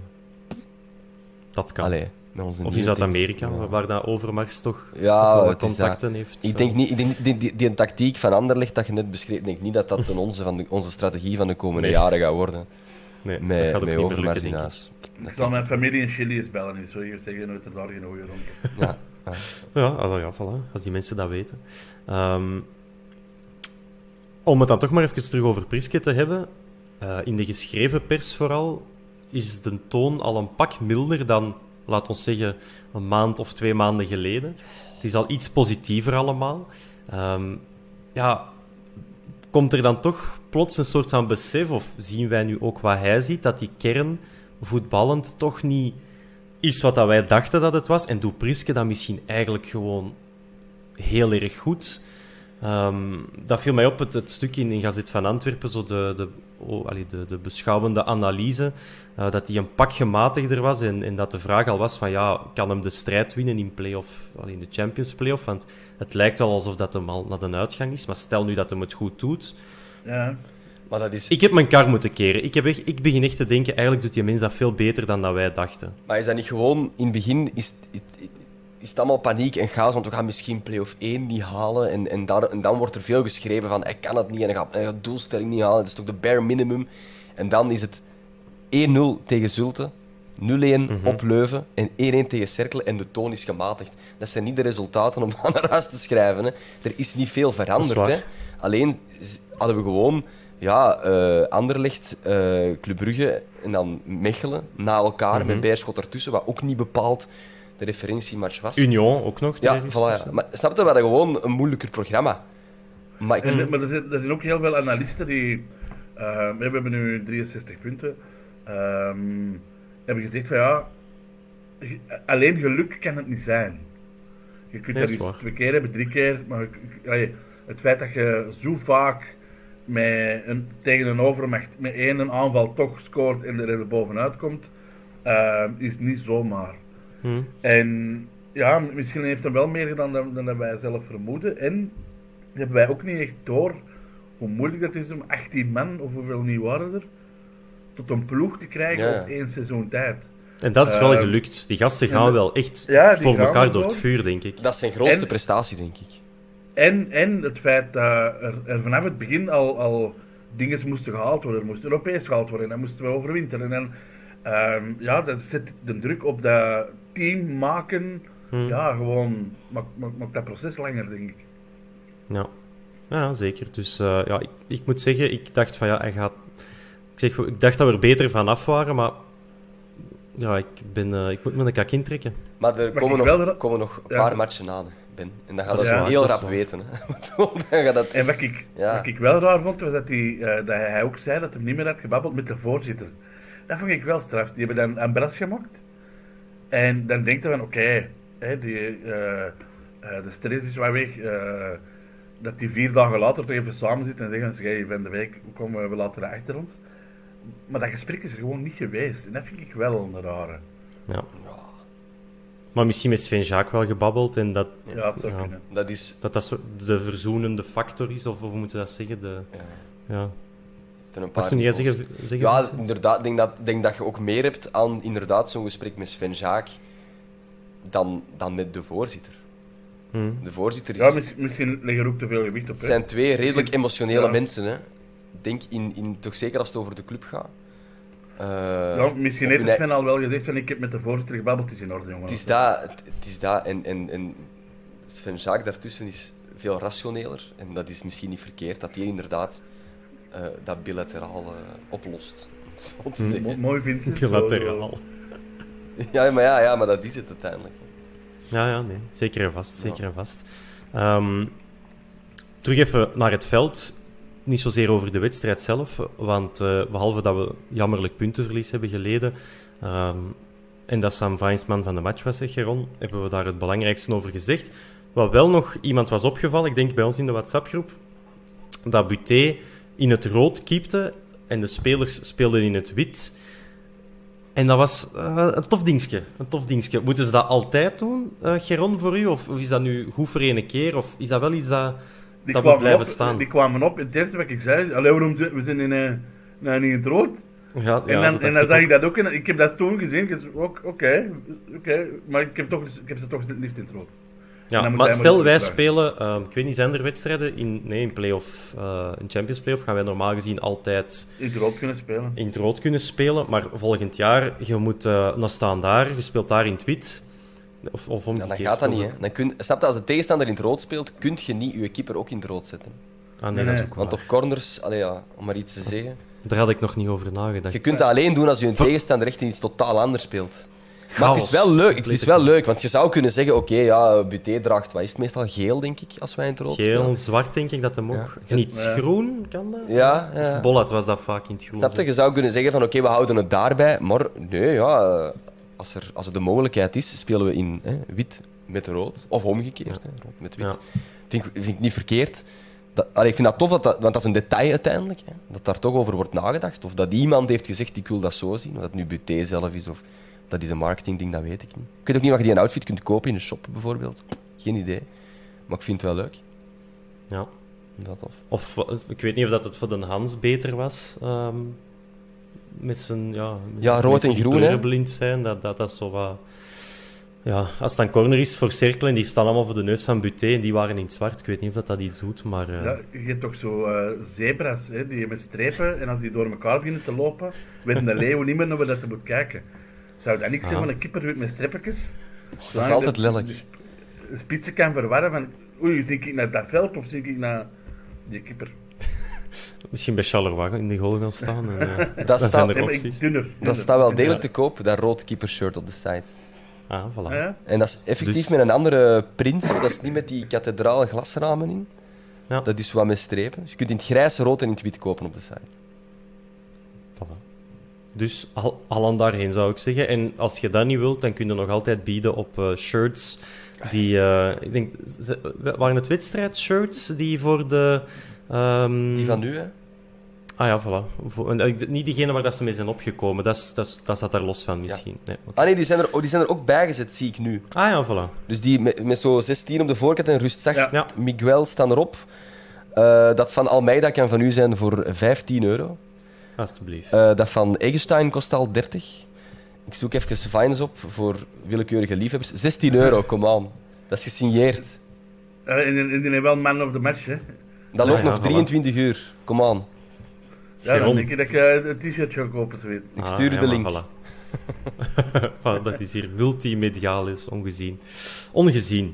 dat kan. Allee, met onze Of in nieuwe Zuid-Amerika, techniek, ja. waar dat Overmars toch Ja, nog wel het is contacten heeft. Ik denk niet, ik denk, die, die, die tactiek van Anderlecht dat je net beschreef, ik denk niet dat dat ten onze, van de, onze strategie van de komende Nee. jaren gaat worden. Nee, dat Met, gaat ook met niet meer Overmars lukken, in denk ik. huis. Ik zal mijn familie in Chili eens bellen. Ik zou hier zeggen dat er daar geen goeie rond is. Ja, ja. Ja, ah, ja, voilà, als die mensen dat weten. Um, om het dan toch maar even terug over Priske te hebben. Uh, in de geschreven pers vooral is de toon al een pak milder dan, laat ons zeggen, een maand of twee maanden geleden. Het is al iets positiever allemaal. Um, ja, komt er dan toch plots een soort van besef, of zien wij nu ook wat hij ziet, dat die kern voetballend toch niet is wat dat wij dachten dat het was. En doet Priske dat misschien eigenlijk gewoon heel erg goed. Um, dat viel mij op, het, het stuk in, in Gazet van Antwerpen, zo de, de, oh, allee, de, de beschouwende analyse, uh, dat hij een pak gematigder was en, en dat de vraag al was van, ja, kan hem de strijd winnen in, play-off, allee, in de Champions Playoff? Want het lijkt wel alsof dat hem al naar de uitgang is, maar stel nu dat hem het goed doet. Ja. Maar dat is... Ik heb mijn kar moeten keren. Ik, heb echt, ik begin echt te denken, eigenlijk doet die mens dat veel beter dan dat wij dachten. Maar is dat niet gewoon, in het begin is, is, is het allemaal paniek en chaos, want we gaan misschien play-off één niet halen. En, en, daar, en dan wordt er veel geschreven van, hij kan het niet en hij gaat, hij gaat de doelstelling niet halen. Dat is toch de bare minimum. En dan is het één nul tegen Zulte, nul-een mm-hmm. op Leuven en één-een tegen Cerkelen en de toon is gematigd. Dat zijn niet de resultaten om aan naar huis te schrijven. Hè. Er is niet veel veranderd. Hè. Alleen hadden we gewoon... Ja, uh, Anderlecht, uh, Club Brugge en dan Mechelen na elkaar mm-hmm. met Beerschot ertussen, wat ook niet bepaald de referentiematch was. Union ook nog. Ja, voilà, ja. Maar snap je, we hadden gewoon een moeilijker programma. Maar, ik... en, maar er, zijn, er zijn ook heel veel analisten die... Uh, we hebben nu drieënzestig punten. Um, hebben gezegd van ja... Alleen geluk kan het niet zijn. Je kunt nee, dat eens twee keer hebben, drie keer, maar allee, het feit dat je zo vaak... Met een, tegen een overmacht met één aanval toch scoort en er er bovenuit komt, uh, is niet zomaar. Hmm. En ja, misschien heeft hij wel meer gedaan dan, dan wij zelf vermoeden. En hebben wij ook niet echt door hoe moeilijk het is om achttien man, of hoeveel niet waren er, tot een ploeg te krijgen ja. op één seizoen tijd. En dat is wel uh, gelukt. Die gasten gaan wel echt ja, voor elkaar door het vuur, denk ik. Dat is zijn grootste en, prestatie, denk ik. En, en het feit dat er, er vanaf het begin al, al dingen moesten gehaald worden. Er moest Europees gehaald worden. En dan moesten we overwinteren. En um, ja, dat zet de druk op dat team maken. Hmm. Ja, gewoon maakt maak, maak dat proces langer, denk ik. Ja, ja zeker. Dus uh, ja, ik, ik moet zeggen, ik dacht van ja, hij gaat... Ik, zeg, ik dacht dat we er beter van af waren, maar... Ja, ik, ben, uh, ik moet me een kak intrekken. Maar er komen nog, er... komen nog een paar ja. matchen aan. Ben. En dan gaat dat, dat ja, heel dat rap waar. weten. Hè. gaat dat... En wat ik, ja. wat ik wel raar vond, was dat, die, uh, dat hij ook zei dat hij niet meer had gebabbeld met de voorzitter. Dat vond ik wel straf. Die hebben dan een bras gemaakt. En dan denkt hij van, oké, okay, uh, uh, de stress is wel weg. Uh, dat die vier dagen later toch even samen zitten en zeggen, hey, van de week komen we later achter ons. Maar dat gesprek is er gewoon niet geweest. En dat vind ik wel een rare. Ja. Maar misschien met Sven Jaak wel gebabbeld en dat ja, dat, zou ja, kunnen. dat is dat, dat zo de verzoenende factor is, of hoe moet je dat zeggen? De, ja. ja. Er een paar Wat kun jij zeggen, zeggen? Ja, inderdaad. Ik denk dat, denk dat je ook meer hebt aan inderdaad zo'n gesprek met Sven Jaak dan, dan met de voorzitter. Hmm. De voorzitter is... Ja, misschien, misschien liggen er ook te veel gewicht op. Het zijn twee redelijk emotionele ja. mensen, hè. Denk in, in, toch zeker als het over de club gaat. Uh, ja, misschien heeft Sven al wel gezegd van ik heb met de voorzitter gebabbeld, het is in orde, jongen. Het is dat, het is dat. En, en, en Sven Jaak daartussen is veel rationeler. En dat is misschien niet verkeerd, dat hij inderdaad uh, dat bilateraal uh, oplost. Zo te zeggen. Mo- mooi vindt het. Bilateraal. Ja, maar ja, ja, maar dat is het uiteindelijk. Ja, ja, nee. Zeker en vast. Zeker en vast. Um, terug even naar het veld. Niet zozeer over de wedstrijd zelf, want uh, behalve dat we jammerlijk puntenverlies hebben geleden, um, en dat Sam Vainsman van de match was, zeg Geron, hebben we daar het belangrijkste over gezegd. Wat wel nog iemand was opgevallen, ik denk bij ons in de WhatsApp-groep, dat Buté in het rood keepte en de spelers speelden in het wit. En dat was uh, een tof dingetje. Een tof dingetje. Moeten ze dat altijd doen, uh, Geron, voor u? Of, of is dat nu goed voor één keer? Of is dat wel iets dat... Die dat kwamen, blijven op, staan. die kwamen op, het eerste wat ik zei, allee, waarom we zijn in, uh, nou, niet in het rood. Ja, en ja, dan, en dan zag ik dat ook, en ik heb dat toen gezien, oké, okay, okay, maar ik heb, toch, ik heb ze toch liefst in het rood. Ja, maar stel wij spelen, uh, ik weet niet, zijn er wedstrijden in, nee, in play-off, uh, in Champions Playoff gaan wij normaal gezien altijd in het rood kunnen spelen. In het rood kunnen spelen, maar volgend jaar, je moet uh, nog staan daar, je speelt daar in het wit. Of, of ja, dan gaat dat niet, hè. Dan kun, snap je, als de tegenstander in het rood speelt, kun je niet je keeper ook in het rood zetten. Ah, nee, nee, dat is ook Want waar. op corners, allee, ja, om maar iets te zeggen... Daar had ik nog niet over nagedacht. Je kunt dat alleen doen als je een Ver... tegenstander echt in iets totaal anders speelt. Chaos. Maar het is wel leuk, het is wel leuk, want je zou kunnen zeggen, oké, okay, ja, Buté draagt, wat is het meestal, geel, denk ik, als wij in het rood Geel, spelen. zwart, denk ik dat hem ook. Ja. Niet ja. groen, kan dat? Ja, ja. Of Bollat was dat vaak in het groen. Snap je? Je zou kunnen zeggen van, oké, okay, we houden het daarbij, maar nee, ja... als er, als er de mogelijkheid is, spelen we in hè, wit met rood. Of omgekeerd, hè, rood met wit. Ja. Vind, ik, vind ik niet verkeerd. Dat, allee, ik vind dat tof, dat dat, want dat is een detail uiteindelijk. Hè, dat daar toch over wordt nagedacht. Of dat iemand heeft gezegd, ik wil dat zo zien. Of dat nu Buté zelf is, of dat is een marketingding, dat weet ik niet. Ik weet ook niet of je die een outfit kunt kopen in een shop, bijvoorbeeld. Geen idee. Maar ik vind het wel leuk. Ja. Dat tof. Of ik weet niet of dat het voor de Hans beter was. Um, met zijn... Ja, met Ja, rood mensen en die groen, hè. kleurenblind zijn. Dat, dat, dat is zo wat... Ja, als het een corner is voor Cercle en die staan allemaal voor de neus van Buté en die waren in het zwart. Ik weet niet of dat, dat iets doet, maar... Uh... Ja, je hebt toch zo uh, zebras, hè, die met strepen, en als die door elkaar beginnen te lopen, weten de leeuwen niet meer naar waar dat ze moet kijken. Zou dat niet zijn Ah. van een kipper met streepjes? Dat is altijd lelijk. De spitsen kan verwarren van, oei, zie ik naar dat veld of zie ik naar die kipper? Misschien bij Charleroi in de goal gaan staan. En, uh, Dat dan staat- zijn Nee, er maar ik, opties. dunner, Dat dunner. staat wel degelijk Ja. te koop, dat rood keepershirt op de site. Ah, voilà. Ah, ja? En dat is effectief Dus- met een andere print. Zo. Dat is niet met die kathedrale glasramen in. Ja. Dat is wat met strepen. Dus je kunt in het grijs, rood en in het wit kopen op de site. Voilà. Dus al, al aan daarheen zou ik zeggen. En als je dat niet wilt, dan kun je nog altijd bieden op uh, shirts die... Uh, ik denk, ze, waren het wedstrijdshirts die voor de... Um... Die van nu, hè? Ah ja, voilà. Voor, en, uh, niet diegene waar dat ze mee zijn opgekomen. Dat, is, dat, is, dat staat daar los van misschien. Nee, okay. Ah nee, die zijn, er, oh, die zijn er ook bijgezet, zie ik nu. Ah ja, voilà. Dus die met, met zo'n zestien op de voorkant en Rust Zacht, Ja. Ja. Miguel staan erop. Uh, dat van Almeida kan van u zijn voor vijftien euro. Alsjeblieft. Uh, dat van Eggestein kost al dertig. Ik zoek even Vines op voor willekeurige liefhebbers. zestien euro, kom aan. Dat is gesigneerd. Uh, en, en, en die heeft wel man of the match, hè. Dat Ah, loopt ja, nog voilà. drieëntwintig uur. Kom aan. Ja, dan Geron. denk ik dat je een t-shirt zou kopen, zo weet. Ik Ah, stuur u ja, de maar link. Voilà. Voilà, dat is hier multimediaal is, ongezien. Ongezien.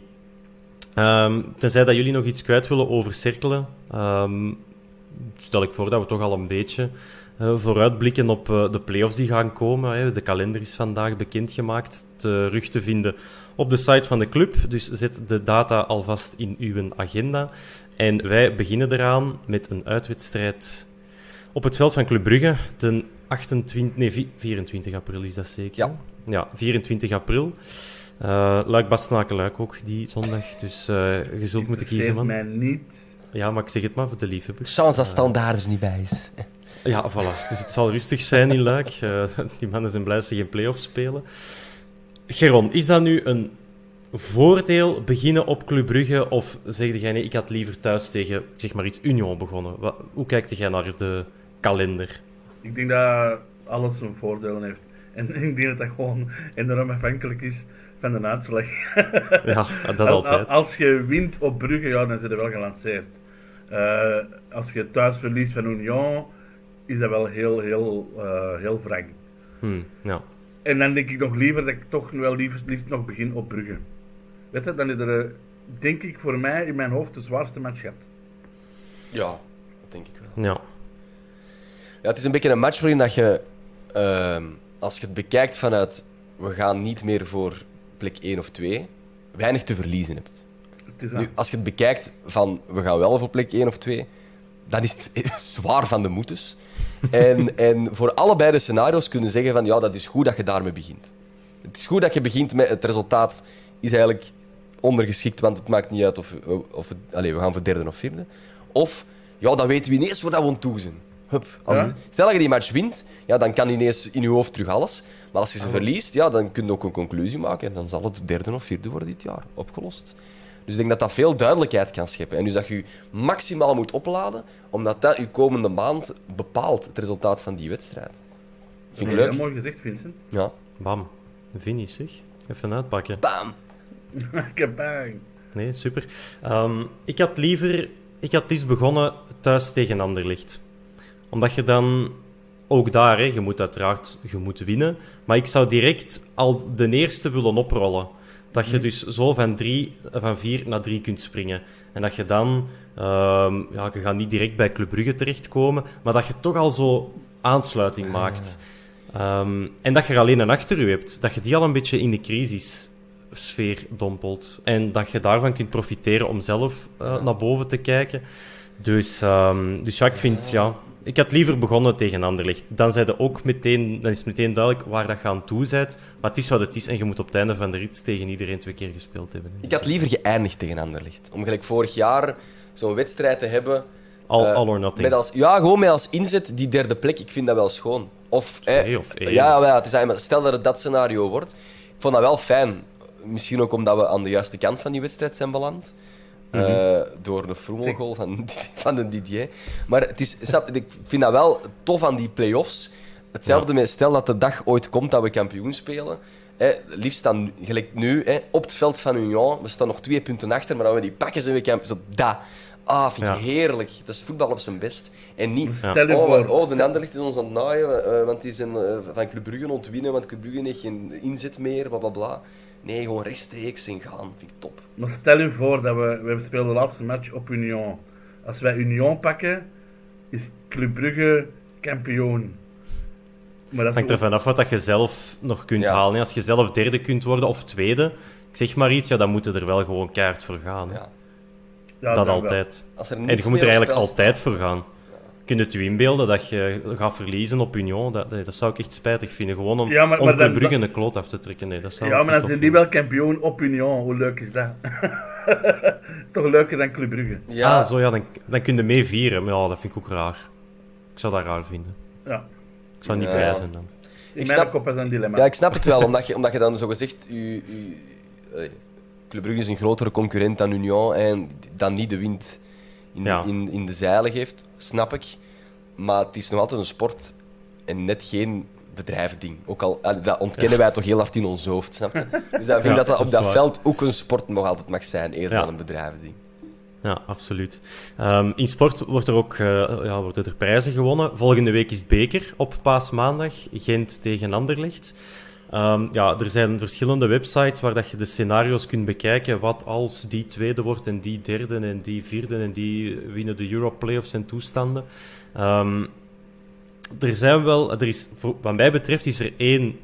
Um, tenzij dat jullie nog iets kwijt willen over Cercle, um, stel ik voor dat we toch al een beetje uh, vooruitblikken op uh, de play-offs die gaan komen. Hè. De kalender is vandaag bekendgemaakt, terug te vinden op de site van de club. Dus zet de data alvast in uw agenda. En wij beginnen eraan met een uitwedstrijd op het veld van Club Brugge, de achtentwintig, nee, vierentwintig april is dat zeker? Ja. Ja, vierentwintig april. Uh, Luik Bastenaken-Luik ook die zondag, dus uh, je zult moeten kiezen, man. mij niet. Ja, maar ik zeg het maar voor de liefhebbers. Chance dat Uh, Standaard er niet bij is. Ja, voilà. Dus het zal rustig zijn in Luik. Uh, die mannen zijn blij dat ze geen play-offs spelen. Geron, is dat nu een voordeel beginnen op Club Brugge, of zeg jij nee, ik had liever thuis tegen, zeg maar iets, Union begonnen? Wat, hoe kijkt jij naar de kalender? Ik denk dat alles zijn voordelen heeft. En ik denk dat dat gewoon enorm afhankelijk is van de uitslag. Ja, dat als, altijd. als je wint op Brugge, ja, dan zijn ze wel gelanceerd. Uh, als je thuis verliest van Union, is dat wel heel, heel, uh, heel wrang. Hmm, ja. En dan denk ik nog liever dat ik toch wel liefst, liefst nog begin op Brugge. Weet je, dan is er, uh, denk ik, voor mij in mijn hoofd de zwaarste match gehad. Ja, dat denk ik wel. Ja. Ja, het is een beetje een match waarin dat je, uh, als je het bekijkt vanuit, we gaan niet meer voor plek één of twee, weinig te verliezen hebt. Het is Nu, als je het bekijkt van, we gaan wel voor plek één of twee, dan is het zwaar van de moetes. En, en voor allebei de scenario's kunnen zeggen van, ja, dat is goed dat je daarmee begint. Het is goed dat je begint met het resultaat is eigenlijk ondergeschikt, want het maakt niet uit of, of het, allez, we gaan voor derde of vierde. Of, ja, dan weten we ineens wat we aan het doen zijn. Hup. Als Ja. het- stel dat je die match wint, ja, dan kan ineens in je hoofd terug alles. Maar als je ze Oh. verliest, ja, dan kun je ook een conclusie maken. En dan zal het derde of vierde worden dit jaar. Opgelost. Dus ik denk dat dat veel duidelijkheid kan scheppen. En dus dat je je maximaal moet opladen, omdat dat je komende maand bepaalt, het resultaat van die wedstrijd. Vind ik Heel leuk. mooi gezegd, Vincent. Ja. Bam. Finish, zeg. Even uitpakken. Bam! Kabang. Nee, super. Um, ik had liever... Ik had liefst begonnen thuis tegen Anderlecht. Omdat je dan... Ook daar, hè, je moet uiteraard je moet winnen. Maar ik zou direct al de eerste willen oprollen. Dat je dus zo van, drie, van vier naar drie kunt springen. En dat je dan... Um, ja, je gaat niet direct bij Club Brugge terechtkomen, maar dat je toch al zo aansluiting maakt. Um, en dat je er alleen een achter u hebt. Dat je die al een beetje in de crisissfeer dompelt. En dat je daarvan kunt profiteren om zelf uh, naar boven te kijken. Dus, um, dus ja, ik vind... Ja, ik had liever begonnen tegen Anderlecht. Dan, zei ook meteen, dan is het meteen duidelijk waar dat je aan toe bent. Maar het is wat het is en je moet op het einde van de rit tegen iedereen twee keer gespeeld hebben. Ik had liever geëindigd tegen Anderlecht. Om gelijk vorig jaar zo'n wedstrijd te hebben... All, uh, all or nothing. Met als, ja, gewoon met als inzet die derde plek. Ik vind dat wel schoon. Of, Twee eh, of één. Ja, of... ja het is, eigenlijk- stel dat het dat scenario wordt. Ik vond dat wel fijn. Misschien ook omdat we aan de juiste kant van die wedstrijd zijn beland. Mhm. Uh, door een Froemel-goal van, van de Didier. Maar het is, snap, ik vind dat wel tof aan die play-offs. Hetzelfde Ja. met, stel dat de dag ooit komt dat we kampioen spelen. Hè, liefst dan, gelijk nu, hè, op het veld van Union. We staan nog twee punten achter, maar dan we die pakken zijn we kampioen. Zo, dat. Ah, vind ik Ja. heerlijk. Dat is voetbal op zijn best. En niet... Stel je Oh, voor... oh, de Anderlecht is ons aan het naaien, uh, want die zijn uh, van Club Brugge ontwinnen, want Club Brugge heeft geen inzet meer, bla bla bla. Nee, gewoon rechtstreeks en gaan. Vind ik top. Maar stel je voor dat we... We spelen de laatste match op Union. Als wij Union pakken, is Club Brugge kampioen. Maar dat Het hangt is er vanaf wat dat je zelf nog kunt Ja. halen. Als je zelf derde kunt worden of tweede, ik zeg maar iets, ja, dan moet je er wel gewoon keihard voor gaan. hè. Ja. ja, Dat wel. altijd. Als er En niks je moet er meer op eigenlijk spel altijd voor gaan. Kun je het je inbeelden dat je gaat verliezen op Union? Dat, dat zou ik echt spijtig vinden. Gewoon om, Ja, maar- om maar Club dan- Brugge een kloot af te trekken. Nee, dat zou Ja, ik maar niet dan tof zijn die vinden. wel kampioen op Union. Hoe leuk is dat? is toch leuker dan Club Brugge? Ja, Ah, zo ja, dan, dan kun je mee vieren. Maar ja, dat vind ik ook raar. Ik zou dat raar vinden. Ja. Ik zou niet Ja. blij zijn dan. In Ik mijn snap- kop is dat een dilemma. ja, ik snap het wel, omdat je, omdat je dan zogezegd... Je, je, eh, Club Brugge is een grotere concurrent dan Union en dan niet de wind in, Ja. de, in, in de zeilen geeft, snap ik. Maar het is nog altijd een sport en net geen bedrijvending. Ook al, eh, dat ontkennen wij toch heel hard in ons hoofd, snap je? Dus ik vind Ja, dat dat dat op is dat waar. veld ook een sport nog altijd mag zijn, eerder Ja. dan een bedrijvending. Ja, absoluut. Ehm, in sport wordt er ook eh, ja, worden er prijzen gewonnen. Volgende week is het beker op paasmaandag. Gent tegen Anderlecht. Ehm, ja, er zijn verschillende websites waar dat je de scenario's kunt bekijken. Wat als die tweede wordt en die derde en die vierde en die winnen de Europe Playoffs en toestanden. Ehm, er zijn wel... Er is, voor, wat mij betreft is er één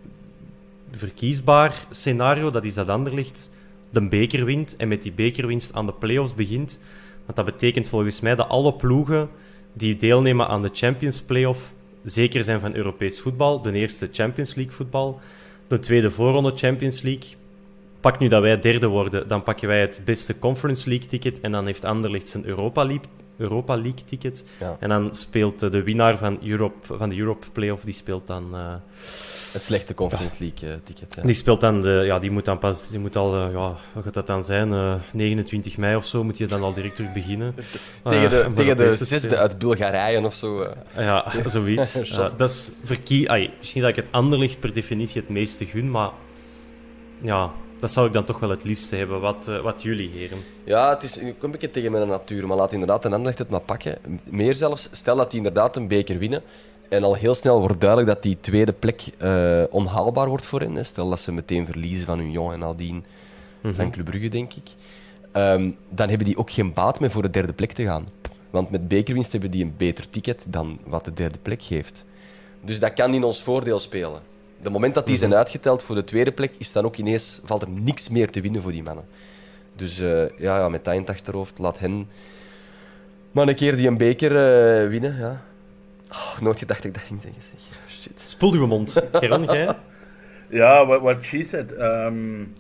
verkiesbaar scenario. Dat is dat Anderlecht de beker wint en met die bekerwinst aan de play-offs begint. Want dat betekent volgens mij dat alle ploegen die deelnemen aan de Champions Playoff zeker zijn van Europees voetbal. De eerste Champions League voetbal. De tweede voorronde Champions League. Pak nu dat wij derde worden, dan pakken wij het beste Conference League ticket en dan heeft Anderlecht zijn Europa League, Europa League ticket. Ja. En dan speelt de winnaar van, Europe, van de Europe Playoff, die speelt dan... Uh, Het slechte Conference League uh, ticket. Ja. Die speelt dan, de, ja, die moet dan pas, die moet al, uh, ja, wat gaat dat dan zijn? Uh, negenentwintig mei of zo moet je dan al direct terug beginnen. Tegen de, Uh, om tegen de Europese zesde spelen. uit Bulgarije of zo. uh. Ja, zoiets. Shot. Uh, dat is verkie... Ay, misschien dat ik het Anderlecht per definitie het meeste gun, maar ja, dat zou ik dan toch wel het liefste hebben. Wat, uh, wat jullie, heren? Ja, het is ik kom een beetje tegen mijn natuur, maar laat inderdaad een Anderlecht het maar pakken. Meer zelfs, stel dat die inderdaad een beker winnen en al heel snel wordt duidelijk dat die tweede plek uh, onhaalbaar wordt voor hen. Stel dat ze meteen verliezen van Union en nadien Mhm. van Club Brugge, denk ik. Um, dan hebben die ook geen baat meer voor de derde plek te gaan. Want met bekerwinst hebben die een beter ticket dan wat de derde plek geeft. Dus dat kan in ons voordeel spelen. De moment dat die Mhm. zijn uitgeteld voor de tweede plek, is dan ook ineens, valt er niks meer te winnen voor die mannen. Dus uh, ja, ja, met dat in het achterhoofd, laat hen maar een keer die een beker uh, winnen. Ja. Oh, nooit gedacht dat ik dat ging zeggen. Zeg. Shit. Spoel uw mond. Geron, jij? Ja, what, what she said. Um...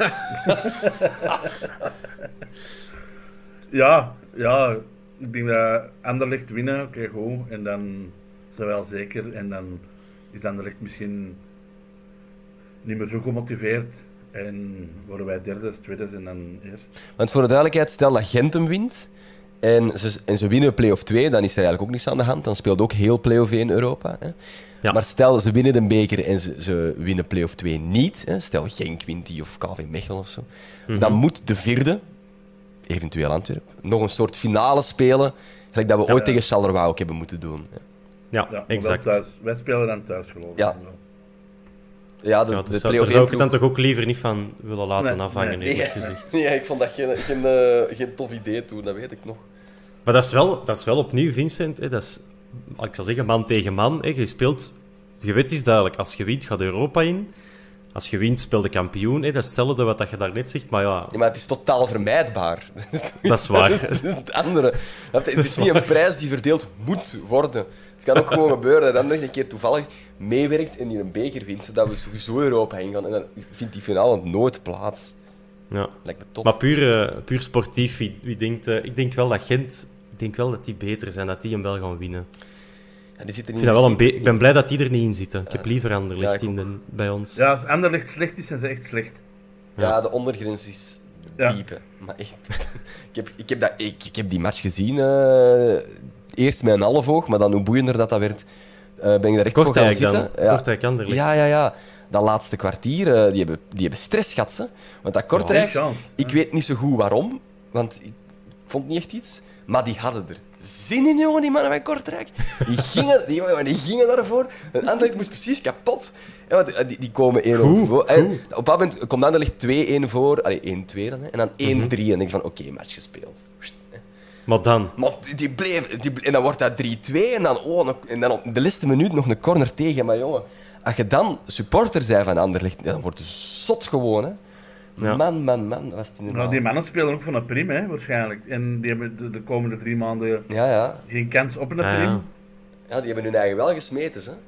ja, ja, ik denk dat Anderlecht winnen, oké, okay, goed. En dan zijn wij al zeker. En dan is Anderlecht misschien niet meer zo gemotiveerd. En worden wij derde, tweede en dan eerst. Want voor de duidelijkheid, stel dat Gent hem wint en ze, en ze winnen play-off twee, dan is er eigenlijk ook niks aan de hand. Dan speelt ook heel play-off één Europa. Hè. Ja. Maar stel, ze winnen de beker en ze, ze winnen play-off twee niet. Hè. Stel, Genk wint die of K V Mechelen of zo. Mhm. Dan moet de vierde, eventueel Antwerpen, nog een soort finale spelen. Gelijk dat we Ja, ooit ja. tegen Charleroi ook hebben moeten doen. Hè. Ja, Ja, maar exact. wel thuis. Wij spelen dan thuis, geloof ik. Ja. Ja, de, Ja, de dus play-off daar zou ik één het dan toch ook liever niet van willen laten Nee, afhangen, nee. eerlijk Nee. gezegd. Ja, ik vond dat geen, geen, uh, geen tof idee toen, dat weet ik nog. Maar dat is wel, dat is wel opnieuw, Vincent. Hè, dat is, ik zou zeggen, man tegen man. Hè. Je speelt... Je weet is duidelijk, als je wint, gaat Europa in. Als je wint, speel de kampioen. Hè? Dat is hetzelfde wat dat je daarnet zegt, maar ja... Ja, maar het is totaal vermijdbaar. Dat is waar. Dat is het andere. Het is niet een prijs die verdeeld moet worden. Het kan ook gewoon gebeuren dat Anderlecht een keer toevallig meewerkt en die een beker wint, zodat we sowieso Europa heen gaan. En dan vindt die finale nooit plaats. Ja. Lijkt me top. Maar puur, uh, puur sportief, wie, wie denkt... Uh, ik denk wel dat Gent... Ik denk wel dat die beter zijn, dat die hem wel gaan winnen. Ja, die zit er ik, niet vind dat wel een in. be- ik ben blij dat die er niet in zitten. Ik heb Ja. liever Anderlecht Ja, in de, bij ons. Ja, als Anderlecht slecht is, zijn ze echt slecht. Ja, Ja. de ondergrens is Ja. diepe. Maar echt... ik, heb, ik, heb dat, ik, ik heb die match gezien. Uh, eerst met een half oog, maar dan hoe boeiender dat dat werd, uh, ben ik daar echt voor gaan Kortrijk zitten. dan. Ja. Kortrijk Anderlecht. Ja, ja, ja. Dat laatste kwartier, uh, die, hebben, die hebben stress gehad, ze. Want dat Kortrijk... Geen chance. Ik weet niet zo goed waarom, want ik vond niet echt iets. Maar die hadden er zin in, jongen, die mannen van Kortrijk. Die gingen, die, jongen, die gingen daarvoor. En Anderlecht moest precies kapot. Ja, want die, die komen één nul voor. En op dat moment komt Anderlecht twee-één voor. Allee, één-twee dan. Hè. En dan één-drie. En dan denk ik van, oké, okay, match gespeeld. Maar dan... Maar die, die bleef... Die, en dan wordt dat drie-twee. En dan, oh, nog, en dan op de laatste minuut nog een corner tegen. Maar jongen, als je dan supporter bent van Anderlecht, dan wordt het zot gewoon, hè. Ja. Man, man, man, was het inderdaad. Nou, die mannen spelen ook van een prim, hè, waarschijnlijk. En die hebben de, de komende drie maanden Ja, ja. geen kans op een Ah, prim. ja. Ja, die hebben hun eigen wel gesmeten, hè.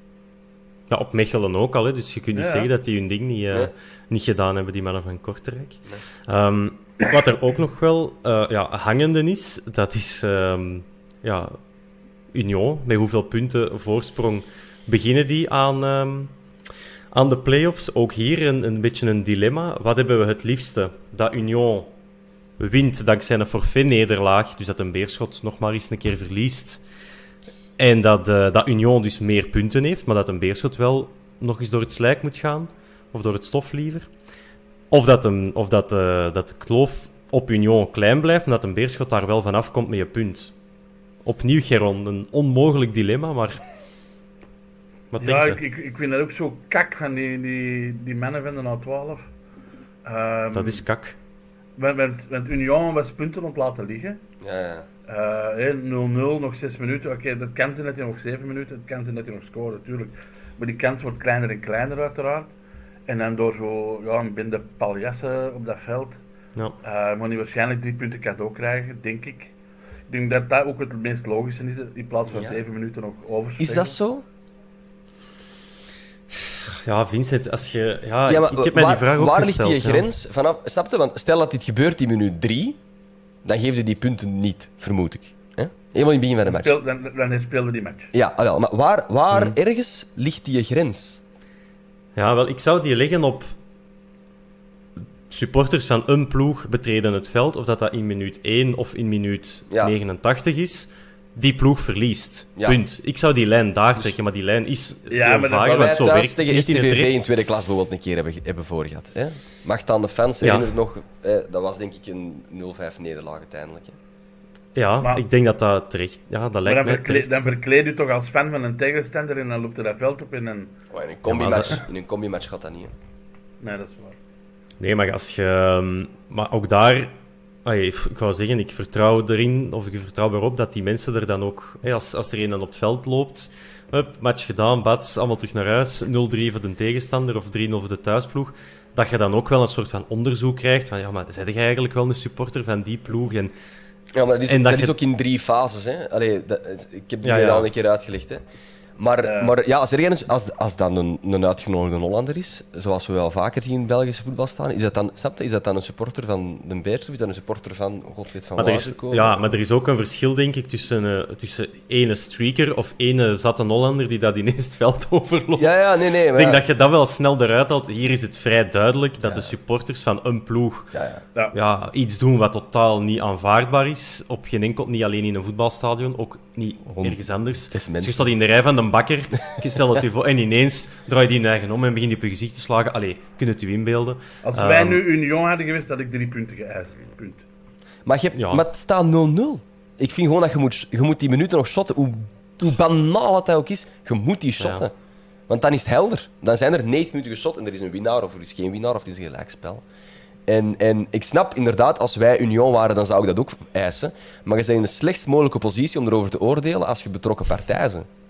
Ja, op Mechelen ook al, hè, dus je kunt niet Ja, ja. zeggen dat die hun ding niet, uh, Nee. niet gedaan hebben, die mannen van Kortrijk. Um, wat er ook nog wel uh, ja, hangende is, dat is um, ja, Union. Met hoeveel punten voorsprong beginnen die aan, um, aan de play-offs? Ook hier een, een beetje een dilemma. Wat hebben we het liefste? Dat Union wint dankzij een forfait-nederlaag, dus dat een Beerschot nog maar eens een keer verliest. En dat, uh, dat Union dus meer punten heeft, maar dat een Beerschot wel nog eens door het slijk moet gaan. Of door het stof liever. Of dat, een, of dat, uh, dat de kloof op Union klein blijft, maar dat een Beerschot daar wel vanaf komt met je punt. Opnieuw, Geron, een onmogelijk dilemma, maar... Wat Ja, denk ik, je? ik, ik vind dat ook zo kak van die, die, die mannen van de A twaalf. Um, Dat is kak. Want, want, want Union was punten ont laten liggen. Ja, ja. Uh, nul nul, nog zes minuten. Oké, okay, dat kan zijn dat hij nog zeven minuten, dat kan zijn dat hij nog scoort, natuurlijk. Maar die kans wordt kleiner en kleiner, uiteraard. En dan door zo, ja, een bende paljassen op dat veld, Ja. uh, moet hij waarschijnlijk drie punten cadeau krijgen, denk ik. Ik denk dat dat ook het meest logische is, in plaats van Ja. zeven minuten nog overspelen. Is dat zo? Ja, Vincent, als je... Ja, Ja, maar ik, ik heb mij waar, die vraag ook waar gesteld. ligt die ja. grens vanaf? Snap je? Want stel dat dit gebeurt in minuut drie, dan geef je die punten niet, vermoed ik. Hè? Helemaal in het begin van de Dan, match. speel, dan, dan speelde die match. Ja, ah, wel, maar waar, waar Hmm. ergens ligt die grens? Ja, wel, ik zou die leggen op supporters van een ploeg betreden het veld, of dat dat in minuut één of in minuut Ja. negenentachtig is, die ploeg verliest. Ja. Punt. Ik zou die lijn daar trekken, maar die lijn is Ja, veel maar dat- vager, Wat want wij zo thuis werkt tegen niet in het S T V V in recht. tweede klas bijvoorbeeld een keer hebben, hebben voorgehad. Hè? Mag dan de fans Ja. herinneren nog... Eh, dat was denk ik een nul vijf nederlaag uiteindelijk. Hè? Ja, Maar- ik denk dat dat terecht... Ja, dat Maar lijkt dan, mij verkleed, terecht. dan verkleed je toch als fan van een tegenstander en dan loopt hij dat veld op in een... Oh, in een Ja, combi-match maar in een combi-match gaat dat niet. Hè? Nee, dat is waar. Nee, maar als je... ehm, Maar ook daar... Allee, ik wou zeggen, ik vertrouw erin, of ik vertrouw erop, dat die mensen er dan ook... Hè, als, als er een dan op het veld loopt... Hup, match gedaan, bats, allemaal terug naar huis. nul drie voor de tegenstander of drie nul voor de thuisploeg. Dat je dan ook wel een soort van onderzoek krijgt. Van, ja, maar zeg je eigenlijk wel een supporter van die ploeg? En Ja, maar dat is, En dat dat je- is ook in drie fases. Hè? Allee, dat, ik heb die Ja, hier ja. al een keer uitgelegd. Hè? Maar, Ja. maar ja, als, er ergens, als, als dat een, een uitgenodigde Hollander is, zoals we wel vaker zien in het Belgische voetbal staan, is dat dan, snap je, is dat dan een supporter van de Bears of is dat een supporter van God weet van Maar er, waar is, ze komen? ja, maar er is ook een verschil, denk ik, tussen, uh, tussen ene streaker of ene zatte Hollander die dat ineens het veld overloopt. Ja, ja, nee, nee. Ik Maar denk ja. dat je dat wel snel eruit haalt. Hier is het vrij duidelijk dat Ja. de supporters van een ploeg Ja, ja. Ja. ja, iets doen wat totaal niet aanvaardbaar is. Op geen enkel, niet alleen in een voetbalstadion, ook niet Hond- ergens anders. is Dus mens. je staat in de rij van de bakker, je stelt het u voor, en ineens draai je die eigen om en begint je op je gezicht te slagen. Allee, kun je het u inbeelden? Als Ehm, wij nu Union hadden geweest, had ik drie punten geëist. Punt. Maar, je hebt, Ja. maar het staat nul nul. Ik vind gewoon dat je moet, je moet die minuten nog shotten. Hoe, hoe banaal het ook is, je moet die shotten. Ja. Want dan is het helder. Dan zijn er negentig minuten geschot en er is een winnaar of er is geen winnaar of het is een gelijkspel. En, en ik snap inderdaad, als wij Union waren, dan zou ik dat ook eisen. Maar je bent in de slechtst mogelijke positie om erover te oordelen als je betrokken partij bent.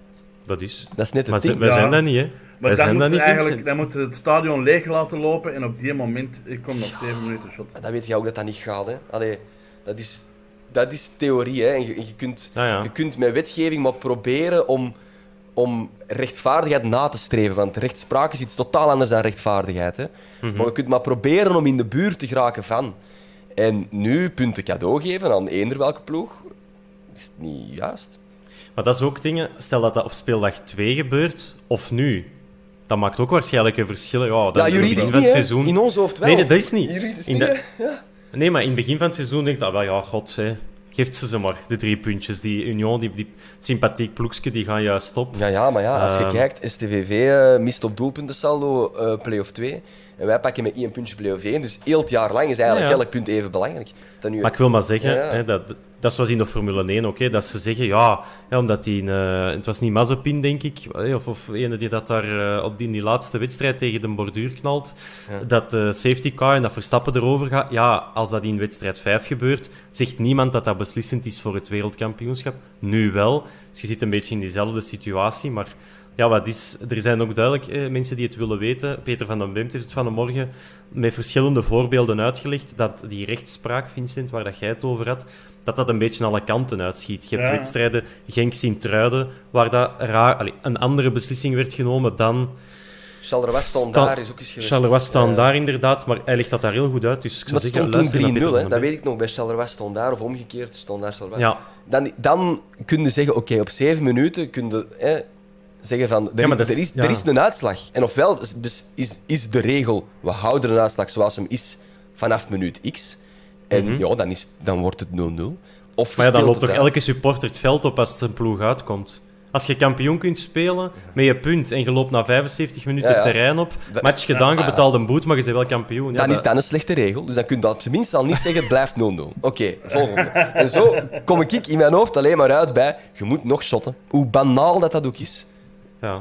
dat is. Dat is net het Maar ze- ding. wij Ja. zijn dat niet, hè. Maar wij dan zijn dat moeten niet, ze eigenlijk Vincent. dan moeten ze het stadion leeg laten lopen en op die moment, ik kom nog zeven minuten shot. Dat weet je ook dat dat niet gaat. Hè. Allee, dat, is, dat is theorie. Hè. En je, je, kunt, Ah, ja. je kunt met wetgeving maar proberen om, om rechtvaardigheid na te streven. Want rechtspraak is iets totaal anders dan rechtvaardigheid. Hè. Mhm. Maar je kunt maar proberen om in de buurt te geraken van. En nu punten cadeau geven aan eender welke ploeg, is het niet juist. Maar dat is ook dingen... Stel dat dat op speeldag twee gebeurt, of nu. Dat maakt ook waarschijnlijk een verschil. Ja, dan Ja, in het juridisch begin niet, van het hè. seizoen... In ons hoofd wel. Nee, nee, dat is niet. Juridisch In niet, de- hè. Ja. Nee, maar in het begin van het seizoen denk ik dat wel, ja, god, hè. Geeft ze ze maar, de drie puntjes. Die Union, die, die sympathiek ploegje, die gaan juist op. Ja, ja, maar ja, als je Ehm. kijkt, S T V V eh, mist op doelpuntensaldo eh play-off twee. En wij pakken met één puntje play-off één. Dus heel het jaar lang is eigenlijk Ja, ja. elk punt even belangrijk. Dat nu... Maar ik wil maar zeggen, Ja, ja. Hè, dat, dat is zoals in de Formule één ook, hè, dat ze zeggen, ja, hè, omdat die... eh, het was niet Mazepin, denk ik, hè, of, of ene die dat daar eh, op die, in die laatste wedstrijd tegen de borduur knalt, Ja. dat de safety car en dat Verstappen erover gaat. Ja, als dat in wedstrijd vijf gebeurt, zegt niemand dat dat beslissend is voor het wereldkampioenschap. Nu wel. Dus je zit een beetje in diezelfde situatie, maar... Ja, wat is, er zijn ook duidelijk eh, mensen die het willen weten. Peter van den Beemt heeft het vanmorgen met verschillende voorbeelden uitgelegd dat die rechtspraak, Vincent, waar dat jij het over had, dat dat een beetje alle kanten uitschiet. Je hebt Ja. wedstrijden, Genk-Sint-Truiden, waar dat raar, allee, een andere beslissing werd genomen dan... Charleroi Sta- daar is ook eens geweest. Charleroi staan Eh, daar inderdaad, maar hij legt dat daar heel goed uit. Dus ik zou Maar het zeggen, stond toen luister naar drie nul, Peter hè. van Dat den weet ik nog. Bij Charleroi daar of omgekeerd, Standaard Charleroi. Ja, Dan, dan kun je zeggen, oké, op zeven minuten kun je hè, zeggen van, er, Ja, maar is, dat er, is- is, ja. er is een uitslag. En ofwel is, is, is de regel, we houden een uitslag zoals hem is vanaf minuut X. En Mhm. ja, dan, is, dan wordt het nul nul. Of je maar ja, dan speelt loopt toch het uit. elke supporter het veld op als het een ploeg uitkomt. Als je kampioen kunt spelen met je punt en je loopt na vijfenzeventig minuten Ja, ja. het terrein op, Dat- match gedaan, je Ja. betaalt een boete, maar je bent wel kampioen. Ja, Dan dat- is dat een slechte regel, dus dan kun je op zijn minst al niet zeggen, het blijft nul nul. Oké, volgende. En zo kom ik in mijn hoofd alleen maar uit bij, je moet nog shotten. Hoe banaal dat dat ook is. Ja.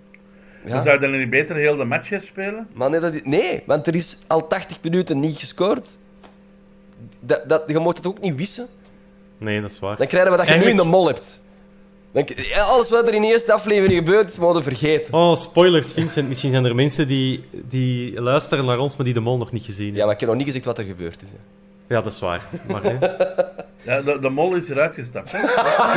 Ja. Dan zou je dan niet beter heel de match gaan spelen? Maar nee, dat is- nee, want er is al tachtig minuten niet gescoord. Dat, dat, je moet het ook niet wissen. Nee, dat is waar. Dan krijgen we dat je Eigenlijk- nu in de mol hebt. Dan, ja, alles wat er in de eerste aflevering gebeurt, is moeten vergeten. Oh, spoilers, Vincent. Misschien zijn er mensen die, die luisteren naar ons, maar die de mol nog niet gezien Ja, hebben. maar ik heb nog niet gezegd wat er gebeurd is. Hè. Ja, dat is waar. Maar, hè. Ja, de, de mol is eruit gestapt. Hè?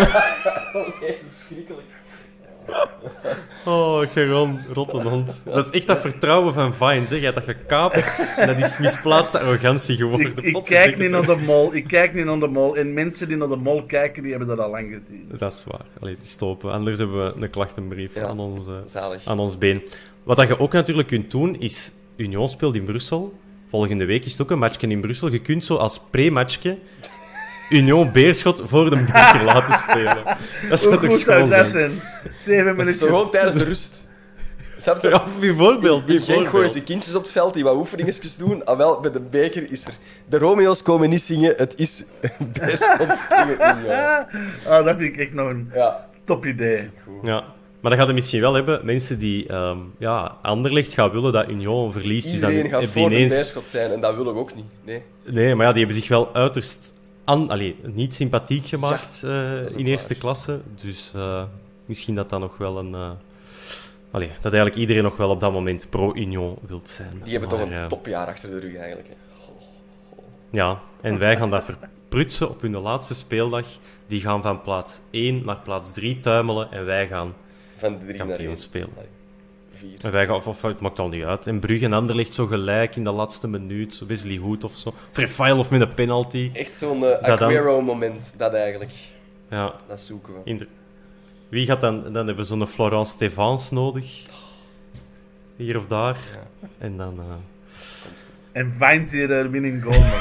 Oh, Geron, rotte hond. Dat is echt dat vertrouwen van Vine, zeg. Jij hebt dat gekaapt en dat is misplaatste arrogantie geworden. Ik, ik Potverdikke kijk niet toch. naar de mol. Ik kijk niet naar de mol. En mensen die naar de mol kijken, die hebben dat al lang gezien. Ah. Dat is waar. Allee, het is stopen. Anders hebben we een klachtenbrief Ja. aan, ons, eh, Zalig. aan ons been. Wat dat je ook natuurlijk kunt doen, is... Union speelt in Brussel. Volgende week is het ook een matchje in Brussel. Je kunt zo als pre-matchje Union Beerschot voor de beker laten spelen. Dat zou Hoe toch goed zou schoon dat zijn? zijn? Zeven Dat is minuten. zo gewoon tijdens de rust. Snap je? Ja, bijvoorbeeld. In Genk gooien bijvoorbeeld. ze kindjes op het veld die wat oefeningetjes doen. Ah, wel, bij de beker is er... De Romeo's komen niet zingen, het is Beerschot tegen Union. Ah, dat vind ik echt nog een Ja. top idee. Ja. Maar dat gaat het misschien wel hebben. Mensen die ehm ja, Anderlecht gaan willen dat Union verliest. Dus dan Iedereen gaat heb je voor de ineens... Beerschot zijn en dat willen we ook niet. Nee. Nee, maar ja, die hebben zich wel uiterst an... Allee, niet sympathiek gemaakt eh, dat is ook in eerste waar. klasse. Dus eh, misschien dat dat nog wel een... eh, Allee, dat eigenlijk iedereen nog wel op dat moment pro-Union wilt zijn. Die hebben Maar, toch een eh, topjaar achter de rug eigenlijk. Hè. Ja, en wij gaan dat verprutsen op hun laatste speeldag. Die gaan van plaats één naar plaats drie tuimelen en wij gaan Van de drie naar kampioen één. spelen. Allee, Vier. En wij gaan, of, of het maakt al niet uit. En Brugge en Anderlecht zo gelijk in de laatste minuut. Zo Wesley Hood of zo. Verfile of met een penalty. Echt zo'n uh, dan. Aguero-moment, dat eigenlijk. Ja, Dat zoeken we. in de... Wie gaat dan... Dan hebben we zo'n Florence Stevens nodig. Hier of daar. Ja. En dan... eh, En Vines hier de winning goal nog.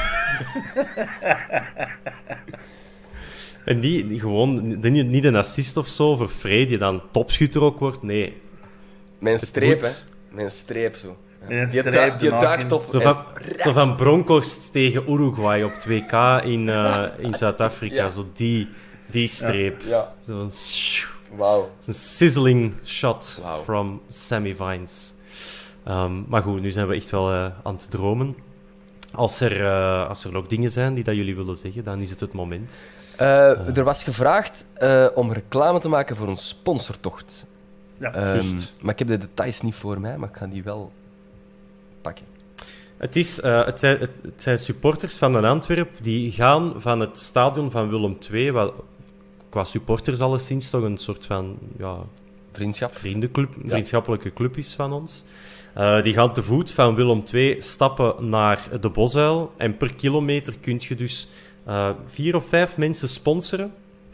En niet, niet gewoon... Niet, niet een assist of zo voor Frey, die dan topschutter ook wordt. Nee. Mijn Het streep, moet- hè. Mijn streep, zo. Ja. Met een Die streep duikt- Die de duikt maak op. Zo en- van, zo van Bronkhorst tegen Uruguay op het W K in, eh, in Zuid-Afrika. Ja. Zo die, die streep. Ja, Zo'n wauw. een sizzling shot Wauw. from Sammy Vines. Ehm, maar goed, nu zijn we echt wel eh, aan het dromen. Als er, eh, als er nog dingen zijn die dat jullie willen zeggen, dan is het het moment. Uh, er was gevraagd uh, om reclame te maken voor een sponsortocht. Ja, Ehm, juist. maar ik heb de details niet voor mij, maar ik ga die wel pakken. Het, is, uh, het, zijn, het, het zijn supporters van Antwerpen die gaan van het stadion van Willem twee, wat qua supporters alleszins toch een soort van ja, Vriendschap. vriendenclub, vriendschappelijke club is van ons. Uh, die gaan te voet van Willem twee stappen naar de Bosuil. En per kilometer kun je dus uh, vier of vijf mensen sponsoren.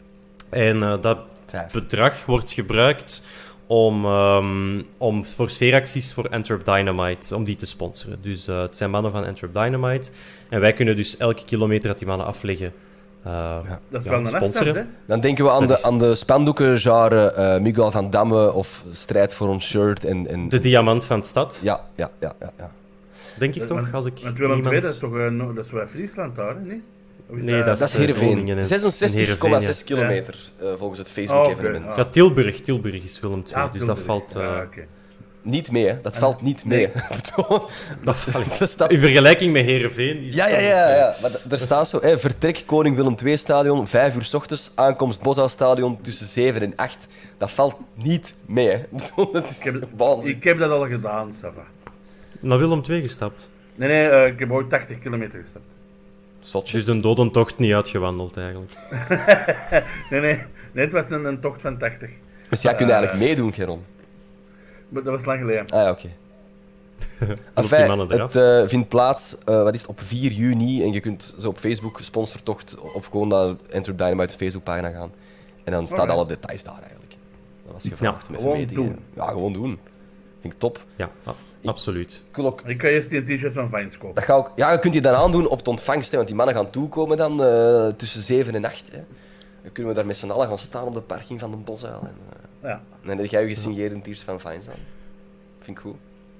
En uh, dat Vijf. bedrag wordt gebruikt om, um, om voor sfeeracties voor Antwerp Dynamite, om die te sponsoren. Dus uh, het zijn mannen van Antwerp Dynamite. En wij kunnen dus elke kilometer dat die mannen afleggen uh, ja. Dat is ja, wel een sponsoren. afstand, hè? Dan denken we aan, Dat de, is- aan de spandoeken, genre uh, Miguel van Damme of Strijd voor ons shirt. En, en, De diamant van de stad, ja, ja, ja, ja, ja. denk ik Dat- toch? want- Als ik Want Willem niemand... twee, dat is toch uh, no- dat is wel Friesland daar, hè? Nee, Of is Nee, dat Dat is eh, Groningen Heerenveen. en- zesenzestig komma zes en Heerenveen, kilometer uh, volgens het Facebook-evenement. Oh, oké. Ja, Tilburg. Tilburg is Willem twee, Ah, dus dat Tilburg. valt... uh, Ah, oké. Niet mee, hè? Dat valt niet mee. dat, Dat staat... in vergelijking met Heerenveen is Ja, ja, ja, ja. Maar d- er staat zo, hè, vertrek Koning Willem twee stadion, vijf uur 's ochtends, aankomst Bosuil stadion tussen zeven en acht. Dat valt niet mee, hè. Ik bedoel, dat is Ik heb, waanzin. ik heb dat al gedaan, Sava. naar Willem twee gestapt. Nee, nee, uh, ik heb ooit tachtig kilometer gestapt. Zotjes. Dus de dodentocht niet uitgewandeld, eigenlijk. Nee, nee, nee, het was een, een tocht van tachtig. Dus jij kunt Eh, eigenlijk meedoen, Geron. Maar dat was lang geleden. Ah, ja, oké. die Enfin, mannen eraf. het uh, vindt plaats, uh, wat is het, op vier juni. En je kunt zo op Facebook, sponsortocht, of gewoon naar Antwerp Dynamite Facebookpagina gaan. En dan staan Oké. alle details daar, eigenlijk. Dat was gevraagd om even gewoon mee te doen. geven. Ja, gewoon doen. Vind ik top. Ja, a- absoluut. Ik wil ook... Ik kan eerst die een t-shirt van Vines kopen. Dat ga ook... Ja, je kunt die dan aandoen op de ontvangst, hè, want die mannen gaan toekomen dan uh, tussen zeven en acht. Hè. Dan kunnen we daar met z'n allen gaan staan op de parking van de Bosuil. En, uh, Ja. en dan heb jij je gesigneerde t-shirt van Vines aan. Vind ik goed.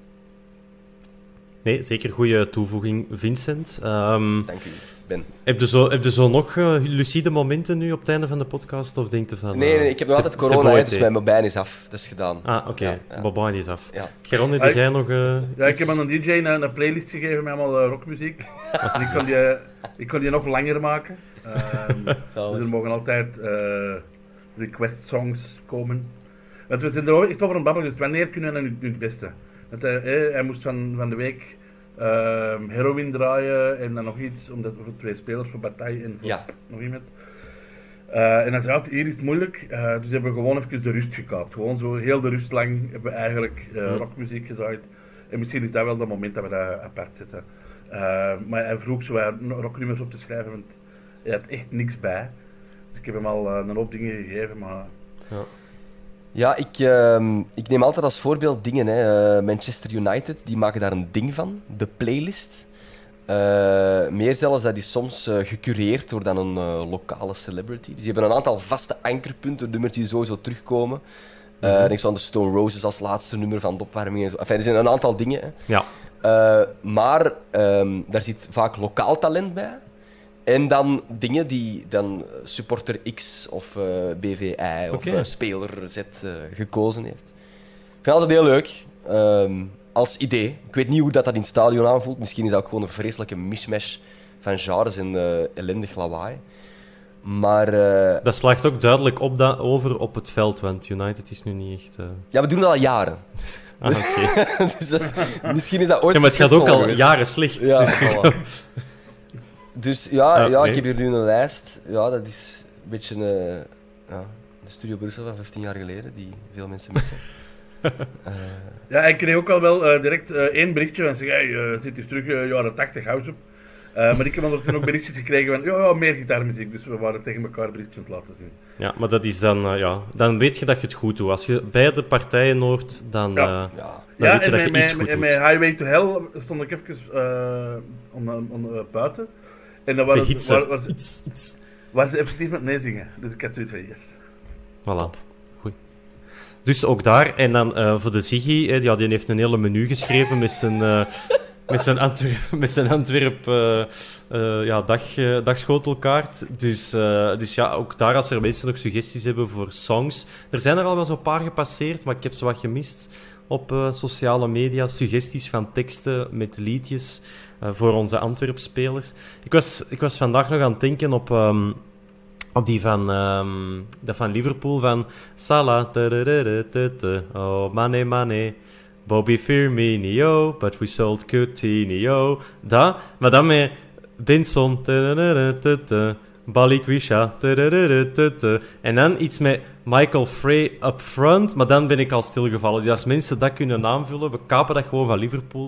Nee, zeker goede toevoeging, Vincent. Um, Dank u, Ben. heb, je zo, heb je zo nog uh, lucide momenten nu op het einde van de podcast? Of denk je van... Nee, uh, nee, ik heb nog c'est- altijd c'est corona, beau hè, dus été. mijn mobijn is af. Dat is gedaan. Ah, oké. Ja, ja. Bobijn is af. Ja. Geron, heb Ah, ik- jij nog... uh, Ja, ik iets? heb aan een D J een, een playlist gegeven met allemaal uh, rockmuziek. En ik kon, die, ik kon die nog langer maken. Ehm, dus er mogen altijd uh, request songs komen. Want we zijn er echt over aan het babbelen, dus wanneer kunnen we nu nu het beste? Want, hij, hij, hij moest van, van de week ehm heroin draaien en dan nog iets, omdat voor twee spelers, voor Bataille en voor Ja. nog iemand. Uh, en dan zei hij, hier is het moeilijk, uh, dus hebben we gewoon even de rust gekaapt. Gewoon zo heel de rust lang hebben we eigenlijk uh, Mm. rockmuziek gedraaid. En misschien is dat wel het moment dat we dat apart zetten. Uh, maar hij vroeg zo uh, rocknummers op te schrijven, want hij had echt niks bij. Dus ik heb hem al uh, een hoop dingen gegeven, maar... Ja, ik, ehm, ik neem altijd als voorbeeld dingen. Hè. Uh, Manchester United, die maken daar een ding van. De playlist. Uh, meer zelfs, dat is soms uh, gecureerd door dan een uh, lokale celebrity. Dus die hebben een aantal vaste ankerpunten, nummers die sowieso terugkomen. Uh, Mhm. Denk zo aan de Stone Roses als laatste nummer van de opwarming en zo. Enfin, er zijn een aantal dingen. Hè. Ja. Uh, maar um, daar zit vaak lokaal talent bij. En dan dingen die dan supporter X of uh, B V I of Oké. uh, speler Z uh, gekozen heeft. Ik vind het altijd heel leuk. Um, als idee. Ik weet niet hoe dat, dat in het stadion aanvoelt. Misschien is dat ook gewoon een vreselijke mishmash van genres en uh, ellendig lawaai. Maar uh, Dat slaagt ook duidelijk op dat, over op het veld, want United is nu niet echt... uh, ja, we doen dat al jaren. Ah, oké. Dus dat is, misschien is dat ooit Ja, maar het gaat ook succesvol al geweest. jaren slecht. Ja, dus, voilà. Dus ja, Ja, ja nee. ik heb hier nu een lijst. Ja, dat is een beetje uh, ja, de Studio Brussel van vijftien jaar geleden, die veel mensen missen. uh, Ja, ik kreeg ook al wel uh, direct uh, één berichtje en zei, hey, uh, zit hier terug, uh, jaren tachtig, house op. Uh, maar ik heb ondertussen ook berichtjes gekregen van, ja, ja, meer gitaarmuziek. Dus we waren tegen elkaar berichtjes aan het laten zien. ja, maar dat is dan... uh, ja, dan weet je dat je het goed doet. Als je beide partijen hoort, dan, Ja. uh, ja. dan ja, weet je en dat je met, iets met, goed en doet. met Highway to Hell stond ik even uh, om, om, om, uh, buiten. En dan De waren, hitsen. waar, waar, ze- Iets, iets. waar ze effectief met meezingen. Dus ik had zoiets van, yes. Voilà. Goed. Dus ook daar. En dan uh, voor de Ziggy, eh, ja, die heeft een hele menu geschreven met zijn... uh, Met zijn Antwerp, met zijn Antwerp uh, uh, ja, dag, uh, dagschotelkaart. Dus, uh, dus ja, ook daar, als er mensen nog suggesties hebben voor songs. Er zijn er al wel zo'n paar gepasseerd, maar ik heb ze wat gemist op uh, sociale media. Suggesties van teksten met liedjes uh, voor onze Antwerp-spelers. Ik was, ik was vandaag nog aan het denken op, um, Op die van, um, dat van Liverpool, van Salah, oh Mane Mane, Bobby Firmino, but we sold Coutinho. Dat, maar dan met Benson, Balikwisha, en dan iets met Michael Frey up front, maar dan ben ik al stilgevallen. Dus als mensen dat kunnen aanvullen, we kapen dat gewoon van Liverpool.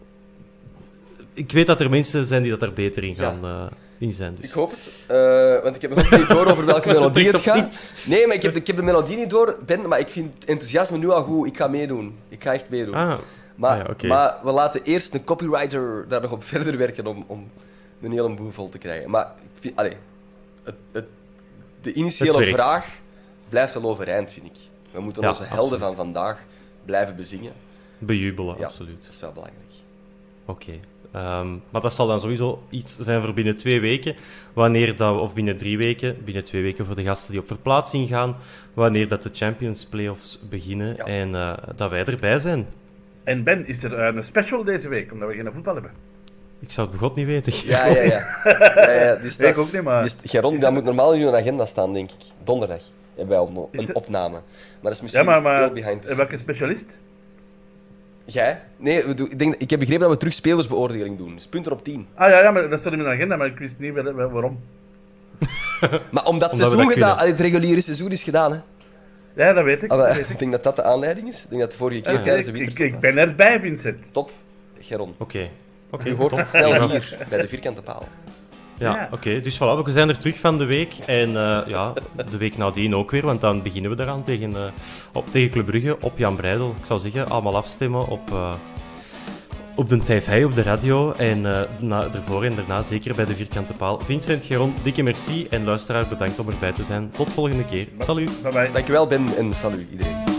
Ik weet dat er mensen zijn die dat er beter in gaan... Ja. Uh, in zijn, dus. Ik hoop het, uh, want ik heb nog niet door over welke melodie het gaat. Nee, maar ik heb, ik heb de melodie niet door, Ben, maar ik vind het enthousiasme nu al goed. Ik ga meedoen. Ik ga echt meedoen. Ah. Maar, ah ja, okay. maar we laten eerst een copywriter daar nog op verder werken om, om een hele boel vol te krijgen. Maar ik vind, allee, het, het, de initiële vraag blijft al overeind, vind ik. We moeten ja, onze helden absoluut. van vandaag blijven bezingen. Bejubelen, ja, absoluut. Dat is wel belangrijk. Oké. Okay. Um, maar dat zal dan sowieso iets zijn voor binnen twee weken, wanneer dat, of binnen drie weken, binnen twee weken voor de gasten die op verplaatsing gaan, wanneer dat de Champions Playoffs beginnen ja. en uh, dat wij erbij zijn. En Ben, is er uh, een special deze week, omdat we geen voetbal hebben? Ik zou het begot niet weten. Ja, ja, ja. ja, ja dus dat, ik ook niet, maar... Dus, Geron, dat moet normaal in uw agenda staan, denk ik. Donderdag hebben wij op, een opname. Maar dat is misschien ja, maar, maar, heel behind the scenes. Welke specialist? Jij? Nee, we doen, ik, denk, ik heb begrepen dat we terug spelersbeoordeling doen. Dus punten op tien. Ah ja, ja, maar dat staat in mijn agenda, maar ik wist niet waarom. Maar omdat het seizoen gedaan, het reguliere seizoen is gedaan, hè? Ja, dat weet ik. Ah, dat weet ik. ik denk dat dat de aanleiding is. Ik denk dat de vorige keer ja, tijdens de ik, winterstop ik, ik ben erbij, Vincent. Top, Geron. Oké. Okay. Okay, je hoort top. het snel hier, bij de vierkante paal. Ja, ja. oké. Okay. Dus voilà, we zijn er terug van de week. En uh, ja, de week nadien ook weer, want dan beginnen we eraan tegen, uh, op, tegen Club Brugge op Jan Breidel. Ik zou zeggen, allemaal afstemmen op... Uh, op de tv, op de radio en uh, na, ervoor en daarna zeker bij de vierkante paal. Vincent, Geron, dikke merci en luisteraar bedankt om erbij te zijn. Tot volgende keer. Salut. Bye bye. Dankjewel Ben en salut iedereen.